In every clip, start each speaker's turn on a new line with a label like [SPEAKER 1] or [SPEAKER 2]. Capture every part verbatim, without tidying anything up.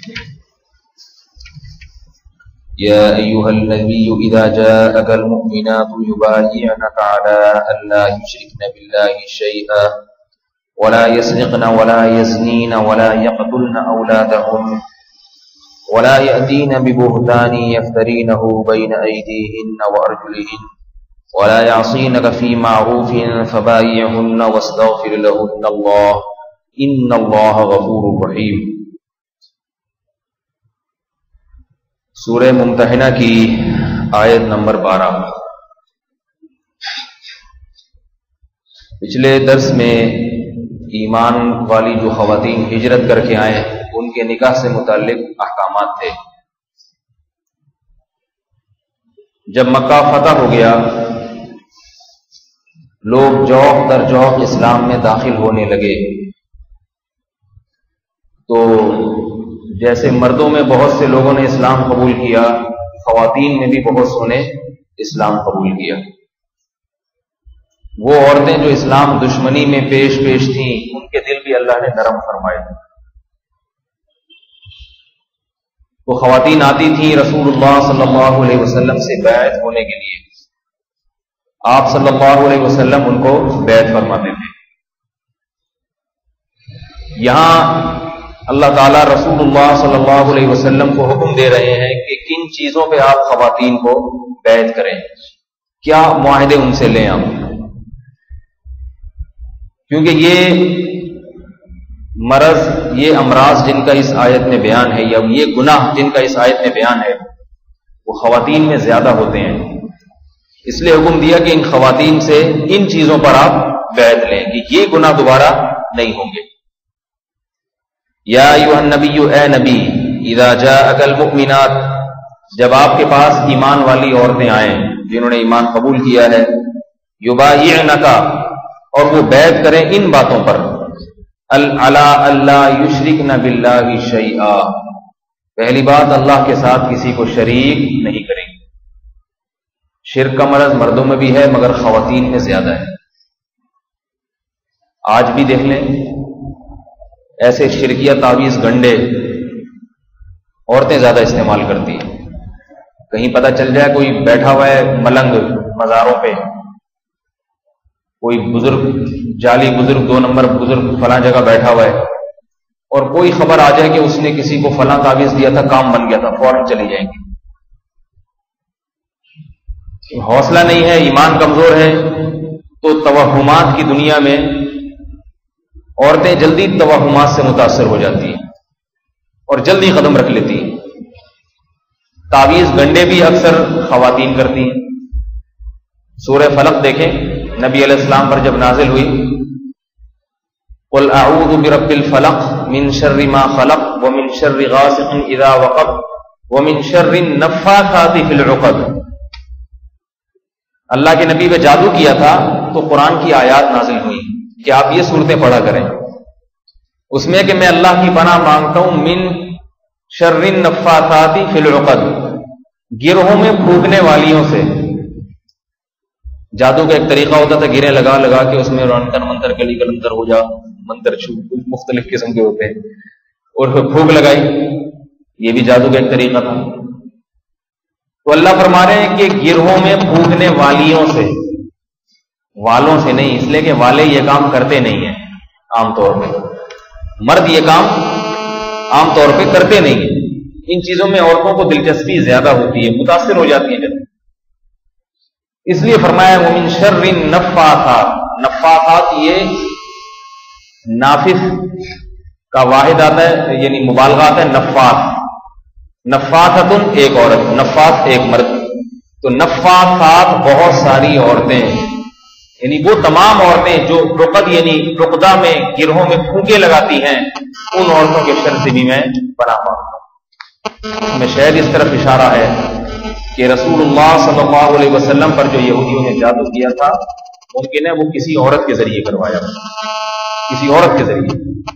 [SPEAKER 1] يا أيها النبي إذا جاءك المؤمنات يبايعنك على أن لا يشركن بالله شيئا ولا يسرقن ولا يزنين ولا يقتلن أولادهن ولا يأتين ببهتان يفترينه بين أيديهن وأرجلهن ولا يعصينك في معروف فبايعهن واستغفر لهن الله إن الله غفور رحيم۔ سورہ ممتحنہ کی آیت نمبر بارہ۔ پچھلے درس میں ایمان والی جو خواتین ہجرت کر کے آئے ان کے نکاح سے متعلق احکامات تھے۔ جب مکہ فتح ہو گیا، لوگ جوق در جوق اسلام میں داخل ہونے لگے، تو جیسے مردوں میں بہت سے لوگوں نے اسلام قبول کیا، خواتین میں بھی بہت سو نے اسلام قبول کیا۔ وہ عورتیں جو اسلام دشمنی میں پیش پیش تھیں ان کے دل بھی اللہ نے نرم فرمائے۔ وہ خواتین آتی تھیں رسول اللہ صلی اللہ علیہ وسلم سے بیعت ہونے کے لیے، آپ صلی اللہ علیہ وسلم ان کو بیعت فرماتے تھے۔ یہاں اللہ تعالیٰ رسول اللہ صلی اللہ علیہ وسلم کو حکم دے رہے ہیں کہ کن چیزوں پہ آپ خواتین کو بیعت کریں، کیا معاہدے ان سے لیں آپ، کیونکہ یہ مرض، یہ امراض جن کا اس آیت میں بیان ہے، یا یہ گناہ جن کا اس آیت میں بیان ہے، وہ خواتین میں زیادہ ہوتے ہیں۔ اس لیے حکم دیا کہ ان خواتین سے ان چیزوں پر آپ بیعت لیں کہ یہ گناہ دوبارہ نہیں ہوں گے۔ یا ایھا النبی، اے نبی، اذا جاءک المؤمنات، جب آپ کے پاس ایمان والی عورتیں آئیں جنہوں نے ایمان قبول کیا ہے، یبایعنک، اور وہ بیعت کریں ان باتوں پر، علی اللہ یشرکن باللہ شیئا، پہلی بات اللہ کے ساتھ کسی کو شریک نہیں کریں گے۔ شرک کا مرض مردوں میں بھی ہے مگر خواتین میں زیادہ ہے۔ آج بھی دیکھ لیں ایسے شرکیہ تعویذ گنڈے عورتیں زیادہ استعمال کرتی ہیں۔ کہیں پتہ چل جائے کوئی بیٹھا ہوا ہے ملنگ مزاروں پہ، کوئی بزرگ جعلی بزرگ دو نمبر بزرگ فلاں جگہ بیٹھا ہوا ہے، اور کوئی خبر آ جائے کہ اس نے کسی کو فلاں تعویذ دیا تھا، کام بن گیا تھا، فوراً چلی جائیں گی۔ حوصلہ نہیں ہے، ایمان کمزور ہے، تو توہمات کی دنیا میں عورتیں جلدی توہمات سے متاثر ہو جاتی ہیں اور جلدی قدم رکھ لیتی ہیں۔ تعویذ گنڈے بھی اکثر خواتین کرتی ہیں۔ سورہ فلق دیکھیں، نبی علیہ السلام پر جب نازل ہوئی، قل اعوذ برب الفلق من شر ما خلق ومن شر غاسق اذا وقب ومن شر النفاثات فی العقد، اللہ کے نبی پہ جادو کیا تھا تو قرآن کی آیات نازل ہوئی کہ آپ یہ صورتیں پڑھا کریں، اس میں کہ میں اللہ کی پناہ مانگتا ہوں من شر النفاثات فی العقد، گروہوں میں پھونکنے والیوں سے۔ جادو کا ایک طریقہ ہوتا تھا گریں لگا لگا کے اس میں رنتر منتر کلی کلندر ہو جا، منتر چھو، مختلف قسم کے ہوتے ہیں، اور پھر پھونک لگائی، یہ بھی جادو کا ایک طریقہ تھا۔ تو اللہ فرما رہے ہیں کہ گروہوں میں پھونکنے والیوں سے، والوں سے نہیں، اس لیے کہ والے یہ کام کرتے نہیں ہیں عام طور پہ، مرد یہ کام عام طور پہ کرتے نہیں ہیں۔ ان چیزوں میں عورتوں کو دلچسپی زیادہ ہوتی ہے، متاثر ہو جاتی ہیں جب، اس لیے فرمایا ومن شر النفاثات، نفاثات یہ نافث کا واحد آتا ہے، یعنی مبالغہ آتا ہے، نفاث، نفاثۃ ایک عورت، نفاث ایک مرد، تو نفاثات بہت ساری عورتیں، یعنی وہ تمام عورتیں جو رقد یعنی رقدہ میں گروہوں میں پھونکے لگاتی ہیں، ان عورتوں کے شر سے بھی میں پناہ مانگتا ہوں۔ میں شاید اس طرف اشارہ ہے کہ رسول اللہ صلی اللہ علیہ وسلم پر جو یہودیوں نے جادو کیا تھا، ممکن ہے وہ کسی عورت کے ذریعے کروایا، کسی عورت کے ذریعے۔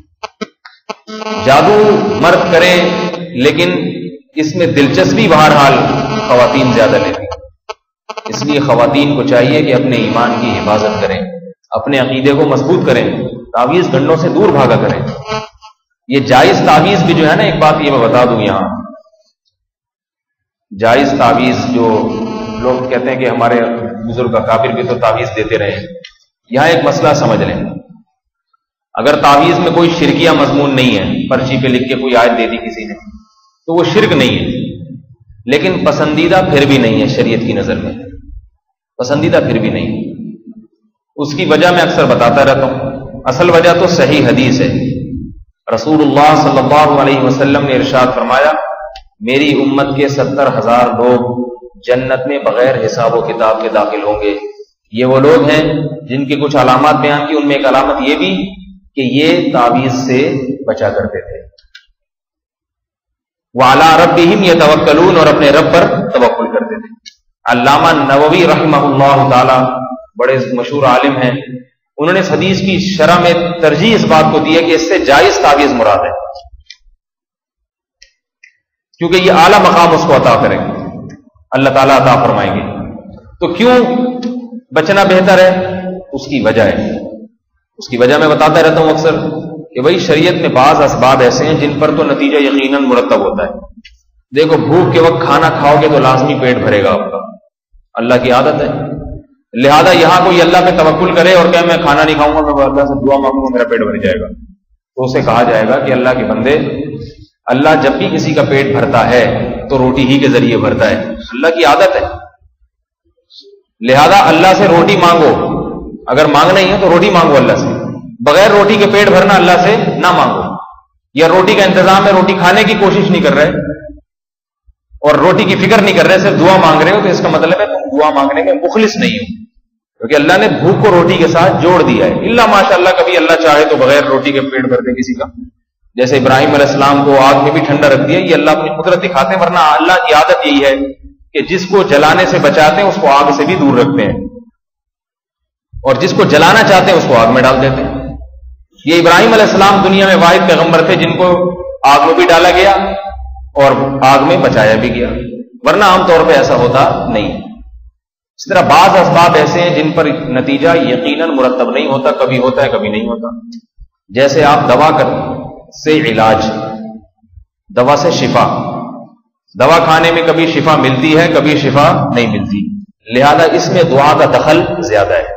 [SPEAKER 1] جادو مرد کرے لیکن اس میں دلچسپی بہرحال خواتین زیادہ لیتی، اس لیے خواتین کو چاہیے کہ اپنے ایمان کی حفاظت کریں، اپنے عقیدے کو مضبوط کریں، تعویذ گنڈوں سے دور بھاگا کریں۔ یہ جائز تعویذ بھی جو ہے نا، ایک بات یہ میں بتا دوں یہاں، جائز تعویذ جو لوگ کہتے ہیں کہ ہمارے بزرگ اکابر بھی تو تعویذ دیتے رہے، یہاں ایک مسئلہ سمجھ لیں. اگر تعویذ میں کوئی شرکیہ مضمون نہیں ہے، پرچی پہ لکھ کے کوئی آیت دے دی کسی نے، تو وہ شرک نہیں ہے، لیکن پسندیدہ پھر بھی نہیں ہے شریعت کی نظر میں، پسندیدہ پھر بھی نہیں. اس کی وجہ میں اکثر بتاتا رہتا ہوں. اصل وجہ تو صحیح حدیث ہے. رسول اللہ صلی اللہ علیہ وسلم نے ارشاد فرمایا، میری امت کے ستر ہزار لوگ جنت میں بغیر حساب و کتاب کے داخل ہوں گے. یہ وہ لوگ ہیں جن کی کچھ علامات بیان کی، ان میں ایک علامت یہ بھی کہ یہ تعویذ سے بچا کرتے تھے. وَعَلَىٰ رَبِّهِمْ يَتَوَكَّلُونَ، اور اپنے رب پر توکل کرتے تھے. علامہ نووی رحمہ اللہ تعالی بڑے مشہور عالم ہیں، انہوں نے اس حدیث کی شرح میں ترجیح اس بات کو دی ہے کہ اس سے جائز تعویذ مراد ہے، کیونکہ یہ اعلیٰ مقام اس کو عطا کریں گے، اللہ تعالیٰ عطا فرمائیں گے. تو کیوں بچنا بہتر ہے؟ اس کی وجہ ہے. اس کی وجہ میں بتاتا رہتا ہوں اکثر کہ بھائی شریعت میں بعض اسباب ایسے ہیں جن پر تو نتیجہ یقیناً مرتب ہوتا ہے. دیکھو، بھوک کے وقت کھانا کھاؤ گے تو لازمی پیٹ بھرے گا آپ کا، اللہ کی عادت ہے. لہذا یہاں کوئی اللہ پہ توکل کرے اور کہ میں کھانا نہیں کھاؤں گا، میں اللہ سے دعا مانگوں گا، میرا پیٹ بھر جائے گا، تو اسے کہا جائے گا کہ اللہ کے بندے، اللہ جب بھی کسی کا پیٹ بھرتا ہے تو روٹی ہی کے ذریعے بھرتا ہے، اللہ کی عادت ہے. لہذا اللہ سے روٹی مانگو، اگر مانگنا ہی ہے تو روٹی مانگو اللہ سے. بغیر روٹی کے پیٹ بھرنا اللہ سے نہ مانگو. یا روٹی کا انتظام ہے، روٹی کھانے کی کوشش نہیں کر رہے اور روٹی کی فکر نہیں کر رہے، صرف دعا مانگ رہے ہو، تو اس کا مطلب ہے تم دعا مانگنے میں مخلص نہیں ہو، کیونکہ اللہ نے بھوک کو روٹی کے ساتھ جوڑ دیا ہے. اللہ ماشاء اللہ کبھی اللہ چاہے تو بغیر روٹی کے پیٹ بھر دے کسی کا، جیسے ابراہیم علیہ السلام کو آگ میں بھی ٹھنڈا رکھ دیا، یہ اللہ اپنی قدرت دکھاتے ہیں. ورنہ اللہ کی عادت یہی ہے کہ جس کو جلانے سے بچاتے ہیں اس کو آگ سے بھی دور رکھتے ہیں، اور جس کو جلانا چاہتے ہیں اس کو آگ میں ڈال دیتے ہیں. یہ ابراہیم علیہ السلام دنیا میں واحد پیغمبر تھے جن کو آگ میں بھی ڈالا گیا اور آگ میں بچایا بھی گیا، ورنہ عام طور پہ ایسا ہوتا نہیں. اس طرح بعض اسباب ایسے ہیں جن پر نتیجہ یقیناً مرتب نہیں ہوتا، کبھی ہوتا ہے کبھی نہیں ہوتا. جیسے آپ دوا کر سے علاج، دوا سے شفا، دوا کھانے میں کبھی شفا ملتی ہے کبھی شفا نہیں ملتی، لہذا اس میں دعا کا دخل زیادہ ہے.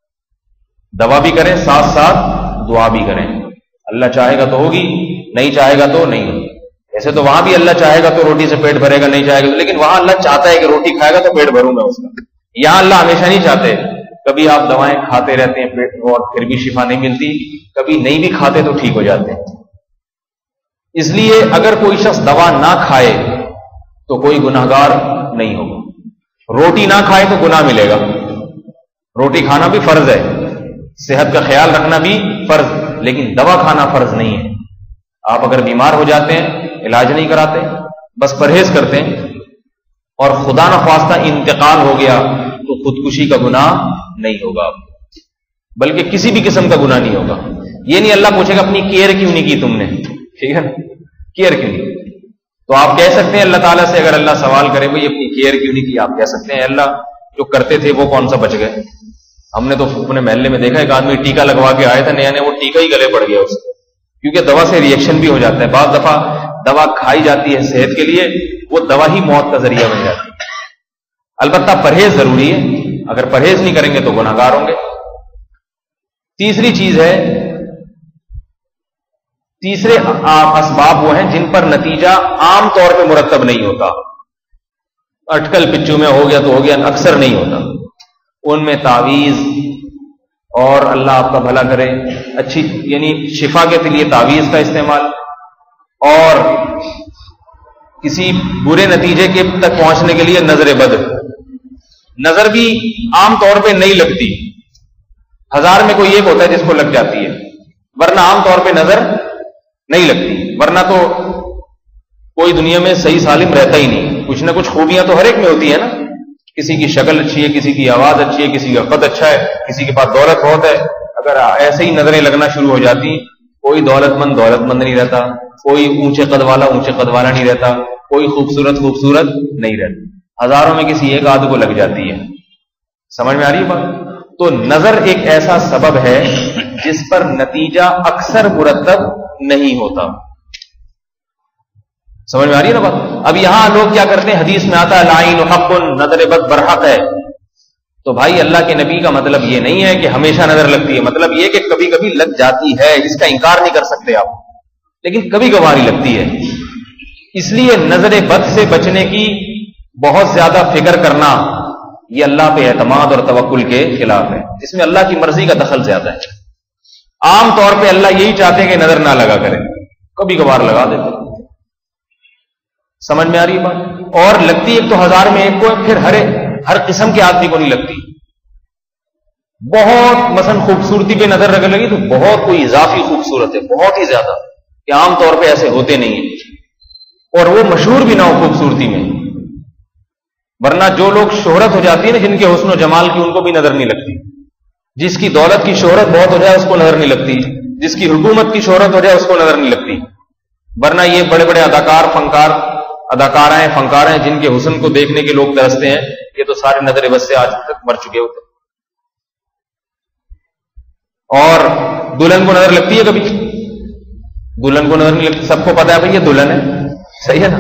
[SPEAKER 1] دوا بھی کریں ساتھ ساتھ دعا بھی کریں. اللہ چاہے گا تو ہوگی، نہیں چاہے گا تو نہیں ہوگی. ایسے تو وہاں بھی اللہ چاہے گا تو روٹی سے پیٹ بھرے گا، نہیں چاہے گا تو، لیکن وہاں اللہ چاہتا ہے کہ روٹی کھائے گا تو پیٹ بھروں گا اس کا. یہاں اللہ ہمیشہ نہیں چاہتے. کبھی آپ دوائیں کھاتے رہتے ہیں پیٹ اور پھر بھی شفا نہیں ملتی، کبھی نہیں بھی کھاتے تو ٹھیک ہو جاتے ہیں. اس لیے اگر کوئی شخص دوا نہ کھائے تو کوئی گناہگار نہیں ہوگا. روٹی نہ کھائے تو گناہ ملے گا. روٹی کھانا بھی فرض ہے، صحت کا خیال رکھنا بھی فرض، لیکن دوا کھانا فرض نہیں ہے. آپ اگر بیمار ہو جاتے ہیں، علاج نہیں کراتے، بس پرہیز کرتے ہیں اور خدا نخواستہ انتقال ہو گیا تو خودکشی کا گناہ نہیں ہوگا آپ کو، بلکہ کسی بھی قسم کا گناہ نہیں ہوگا. یہ نہیں اللہ پوچھے گا اپنی کیئر کیوں نہیں کی تم نے، ٹھیک ہے نا، کیئر کیوں نہیں. تو آپ کہہ سکتے ہیں اللہ تعالیٰ سے، اگر اللہ سوال کرے بھائی اپنی کیئر کیوں نہیں کی، آپ کہہ سکتے ہیں اللہ جو کرتے تھے وہ کون سا بچ گئے. ہم نے تو اپنے محلے میں دیکھا ایک آدمی ٹیکا لگوا کے آیا تھا نیا نیا، وہ ٹیکا ہی گلے پڑ گیا اس کو، کیونکہ دوا سے ریئیکشن بھی ہو جاتا ہے. بعض دفعہ دوا کھائی جاتی ہے صحت کے لیے، وہ دوا ہی موت کا ذریعہ بن جاتی ہے. البتہ پرہیز ضروری ہے، اگر پرہیز نہیں کریں گے تو گناہ گار ہوں گے. تیسری چیز ہے، تیسرے اسباب وہ ہیں جن پر نتیجہ عام طور پہ مرتب نہیں ہوتا. اٹکل پچو میں ہو گیا تو ہو گیا، اکثر نہیں ہوتا. ان میں تعویذ، اور اللہ آپ کا بھلا کرے، اچھی یعنی شفا کے لیے تعویذ کا استعمال، اور کسی برے نتیجے کے تک پہنچنے کے لیے نظر بد. نظر بھی عام طور پہ نہیں لگتی، ہزار میں کوئی ایک ہوتا ہے جس کو لگ جاتی ہے، ورنہ عام طور پہ نظر نہیں لگتی. ورنہ تو کوئی دنیا میں صحیح سالم رہتا ہی نہیں. کچھ نہ کچھ خوبیاں تو ہر ایک میں ہوتی ہے نا، کسی کی شکل اچھی ہے، کسی کی آواز اچھی ہے، کسی کا قد اچھا ہے، کسی کے پاس دولت بہت ہے. اگر ایسے ہی نظریں لگنا شروع ہو جاتی، کوئی دولت مند دولت مند نہیں رہتا، کوئی اونچے قد والا اونچے قد والا نہیں رہتا، کوئی خوبصورت خوبصورت نہیں رہتا. ہزاروں میں کسی ایک آدھ کو لگ جاتی ہے. سمجھ میں آ رہی ہے بات؟ تو نظر ایک ایسا سبب ہے جس پر نتیجہ اکثر مرتب نہیں ہوتا. سمجھ میں آ رہی ہے نا بات؟ اب یہاں لوگ کیا کرتے ہیں، حدیث میں آتا ہے العین حق، نظر بد برحق ہے. تو بھائی اللہ کے نبی کا مطلب یہ نہیں ہے کہ ہمیشہ نظر لگتی ہے، مطلب یہ کہ کبھی کبھی لگ جاتی ہے، اس کا انکار نہیں کر سکتے آپ، لیکن کبھی کبھار ہی لگتی ہے. اس لیے نظر بد سے بچنے کی بہت زیادہ فکر کرنا یہ اللہ پہ اعتماد اور توکل کے خلاف ہے. اس میں اللہ کی مرضی کا دخل زیادہ ہے. عام طور پہ اللہ یہی چاہتے ہیں کہ نظر نہ لگا کرے، کبھی کبھار لگا دیتے. سمجھ میں آ رہی ہے بات؟ اور لگتی ایک تو ہزار میں ایک کو، پھر ہر ہر قسم کے آدمی کو نہیں لگتی. بہت مثلا خوبصورتی پہ نظر رکھ لگی تو بہت کوئی اضافی خوبصورت ہے، بہت ہی زیادہ، کہ عام طور پہ ایسے ہوتے نہیں ہیں، اور وہ مشہور بھی نہ ہو خوبصورتی میں. ورنہ جو لوگ شہرت ہو جاتی ہے نا جن کے حسن و جمال کی، ان کو بھی نظر نہیں لگتی. جس کی دولت کی شہرت بہت ہو جائے اس کو نظر نہیں لگتی، جس کی حکومت کی شہرت ہو جائے اس کو نظر نہیں لگتی. ورنہ یہ بڑے بڑے اداکار فنکار اداکارائیں فنکار ہیں جن کے حسن کو دیکھنے کے لوگ ترستے ہیں، یہ تو سارے نظر بد سے آج تک مر چکے ہوتے. اور دلہن کو نظر لگتی ہے کبھی؟ دلہن کو نظر نہیں لگتی. سب کو پتا ہے بھائی یہ دلہن ہے، صحیح ہے نا.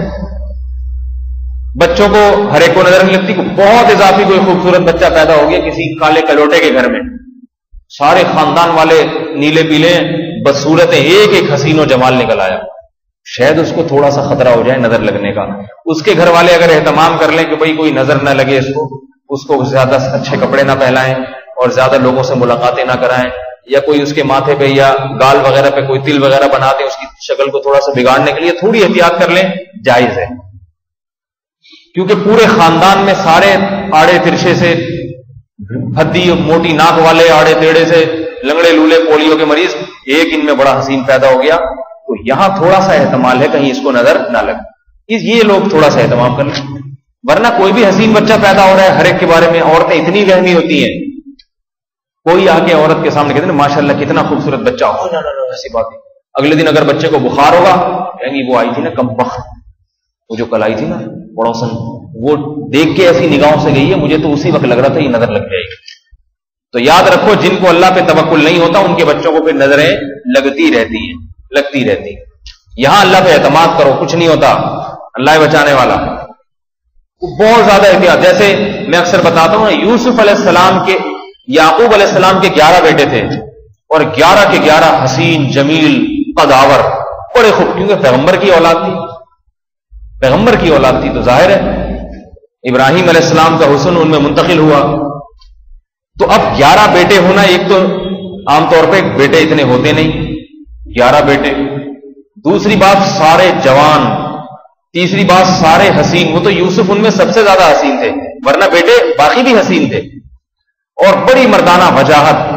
[SPEAKER 1] بچوں کو ہر ایک کو نظر نہیں لگتی. بہت اضافی کوئی خوبصورت بچہ پیدا ہو گیا کسی کالے کلوٹے کے گھر میں، سارے خاندان والے نیلے پیلے بدصورت ہیں، ایک ایک حسین و جمال نکل آیا. شاید اس کو تھوڑا سا خطرہ ہو جائے نظر لگنے کا. اس کے گھر والے اگر اہتمام کر لیں کہ بھائی کوئی نظر نہ لگے اس کو، اس کو زیادہ اچھے کپڑے نہ پہنائیں اور زیادہ لوگوں سے ملاقاتیں نہ کرائیں، یا کوئی اس کے ماتھے پہ یا گال وغیرہ پہ کوئی تل وغیرہ بنا دیں اس کی شکل کو تھوڑا سا بگاڑنے کے لیے، تھوڑی احتیاط کر لیں، جائز ہے. کیونکہ پورے خاندان میں سارے آڑے ترچھے سے، بھدی موٹی ناک والے، آڑے ٹیڑے سے، لنگڑے لولے پولیو کے مریض، ایک ان میں بڑا حسین پیدا ہو گیا. تو یہاں تھوڑا سا احتمال ہے کہیں اس کو نظر نہ لگے. یہ لوگ تھوڑا سا اہتمام کر لیں. ورنہ کوئی بھی حسین بچہ پیدا ہو رہا ہے، ہر ایک کے بارے میں عورتیں اتنی وہمی ہوتی ہیں. کوئی آ کے عورت کے سامنے کہتے ہیں ماشاء اللہ کتنا خوبصورت بچہ ہو، ایسی بات ہے. اگلے دن اگر بچے کو بخار ہوگا کہیں گی وہ آئی تھی نا کم بخت، وہ جو کل آئی تھی نا پڑوسن، وہ دیکھ کے ایسی نگاہوں سے گئی ہے، مجھے تو اسی وقت لگ رہا تھا یہ نظر لگ جائے گی. تو یاد رکھو جن کو اللہ پہ توکل نہیں ہوتا ان کے بچوں کو پھر نظریں لگتی رہتی ہیں لگتی رہتی ہیں. یہاں اللہ پہ اعتماد کرو، کچھ نہیں ہوتا، اللہ بچانے والا. بہت زیادہ احتیاط. جیسے میں اکثر بتاتا ہوں، یوسف علیہ السلام کے یعقوب علیہ السلام کے گیارہ بیٹے تھے، اور گیارہ کے گیارہ حسین جمیل قداور، بڑے خوب، کیونکہ پیغمبر کی اولاد تھی پیغمبر کی اولاد تھی تو ظاہر ہے ابراہیم علیہ السلام کا حسن ان میں منتقل ہوا. تو اب گیارہ بیٹے ہونا، ایک تو عام طور پہ بیٹے اتنے ہوتے نہیں، گیارہ بیٹے. دوسری بات سارے جوان، تیسری بات سارے حسین. وہ تو یوسف ان میں سب سے زیادہ حسین تھے، ورنہ بیٹے باقی بھی حسین تھے. اور بڑی مردانہ وجاہت.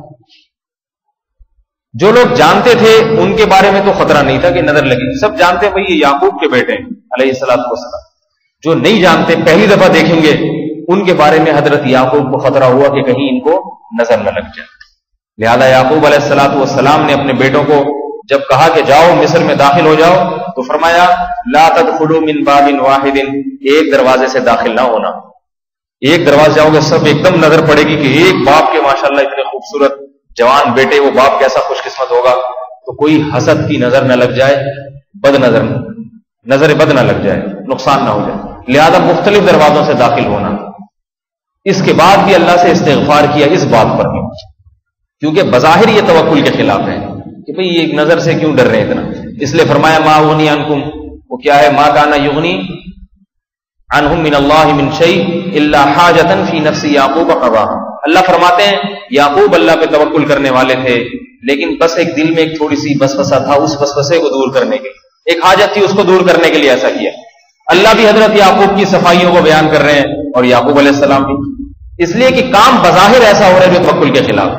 [SPEAKER 1] جو لوگ جانتے تھے ان کے بارے میں تو خطرہ نہیں تھا کہ نظر لگی، سب جانتے بھائی یہ یعقوب کے بیٹے ہیں علیہ الصلوۃ والسلام. جو نہیں جانتے پہلی دفعہ دیکھیں گے ان کے بارے میں حضرت یعقوب کو خطرہ ہوا کہ کہیں ان کو نظر نہ لگ جائے. لہذا یعقوب علیہ الصلوۃ والسلام نے اپنے بیٹوں کو جب کہا کہ جاؤ مصر میں داخل ہو جاؤ تو فرمایا لا تدخلوا من باب واحد، ایک دروازے سے داخل نہ ہونا. ایک دروازے جاؤ گے سب ایک دم نظر پڑے گی کہ ایک باپ کے ماشاءاللہ اتنے خوبصورت جوان بیٹے، وہ باپ کیسا خوش قسمت ہوگا. تو کوئی حسد کی نظر نہ لگ جائے، بد نظر نظر بد نہ لگ جائے، نقصان نہ ہو جائے. لہذا مختلف دروازوں سے داخل ہونا. اس کے بعد بھی اللہ سے استغفار کیا اس بات پر بھی، کیونکہ بظاہر یہ توکل کے خلاف ہے کہ بھئی یہ ایک نظر سے کیوں ڈر رہے اتنا. اس لیے فرمایا ما اغنی عنکم، وہ کیا ہے، ما کان یغنی عنہم من اللہ من شیء الا حاجۃ فی نفس یعقوب قضاها. اللہ فرماتے ہیں یعقوب اللہ پہ توکل کرنے والے تھے، لیکن بس ایک دل میں ایک تھوڑی سی وسوسہ تھا، اس وسوسے کو دور کرنے کے لیے، ایک حاجت تھی اس کو دور کرنے کے لیے ایسا کیا. اللہ بھی حضرت یعقوب کی صفائیوں کو بیان کر رہے ہیں اور یعقوب علیہ السلام بھی، اس لیے کہ کام بظاہر ایسا ہو رہا ہے جو توکل کے خلاف.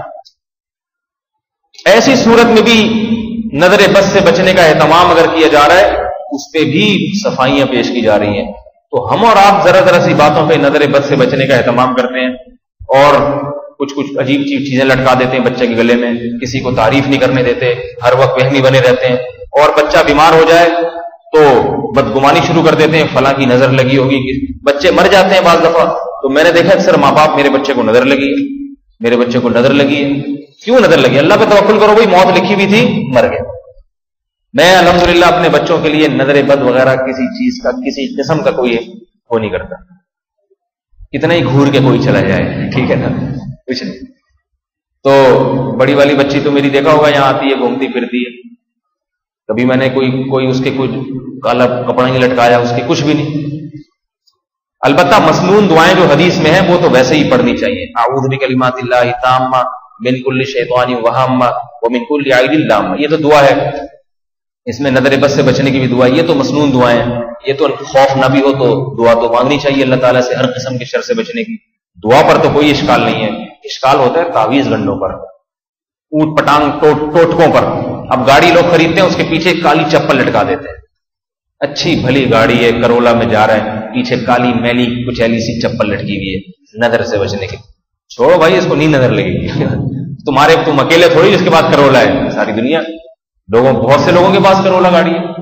[SPEAKER 1] ایسی صورت میں بھی نظر بد سے بچنے کا اہتمام اگر کیا جا رہا ہے اس پہ بھی صفائیاں پیش کی جا رہی ہیں. تو ہم اور آپ ذرا ذرا سی باتوں پہ نظر بد سے بچنے کا اہتمام کرتے ہیں اور کچھ کچھ عجیب چیز چیزیں لٹکا دیتے ہیں بچے کے گلے میں، کسی کو تعریف نہیں کرنے دیتے، ہر وقت وہمی بنے رہتے ہیں. اور بچہ بیمار ہو جائے تو بدگمانی شروع کر دیتے ہیں، فلاں کی نظر لگی ہوگی. بچے مر جاتے ہیں بعض دفعہ تو میں نے دیکھا اکثر ماں باپ میرے بچے کو نظر لگی ہے، میرے بچے کو نظر لگی ہے. کیوں نظر لگی؟ اللہ پہ توکل کرو، بھائی موت لکھی ہوئی تھی، مر گیا. میں الحمدللہ اپنے بچوں کے لیے نظر بد وغیرہ کسی چیز کا کسی قسم کا کوئی وہ نہیں کرتا، کتنا ہی گھور کے کوئی چلا جائے، ٹھیک ہے نا، کچھ نہیں۔ تو بڑی والی بچی تو میری دیکھا ہوگا یہاں آتی ہے گھومتی پھرتی ہے، کبھی میں نے کوئی کوئی اس کے کچھ کالا کپڑا نہیں لٹکایا، اس کے کچھ بھی نہیں۔ البتہ مسنون دعائیں جو حدیث میں ہیں وہ تو ویسے ہی پڑھنی چاہیے، اعوذ بکلمات اللہ التامہ من کل شیطان وہامہ ومن کل عین لامہ، یہ تو دعا ہے، اس میں نظر بد سے بچنے کی بھی دعا ہے، یہ تو مسنون دعائیں ہیں، یہ تو خوف نہ بھی ہو تو دعا تو مانگنی چاہیے اللہ تعالیٰ سے ہر قسم کی شر سے بچنے کی۔ دعا پر تو کوئی اشکال نہیں ہے، اشکال ہوتا ہے تعویذ گنڈوں پر، اونٹ پٹانگ ٹوٹکوں پر۔ اب گاڑی لوگ خریدتے ہیں، اس کے پیچھے کالی چپل لٹکا دیتے ہیں، اچھی بھلی گاڑی ہے، کرولا میں جا رہا ہے، پیچھے کالی میلی کچھ ایلی سی چپل لٹکی ہوئی ہے نظر سے بچنے کی۔ چھوڑو بھائی، اس کو نہیں نظر لگے گی، تمہارے تم اکیلے تھوڑی جس کے پاس کرولا ہے، ساری دنیا لوگوں بہت سے لوگوں کے پاس کرولا گاڑی ہے،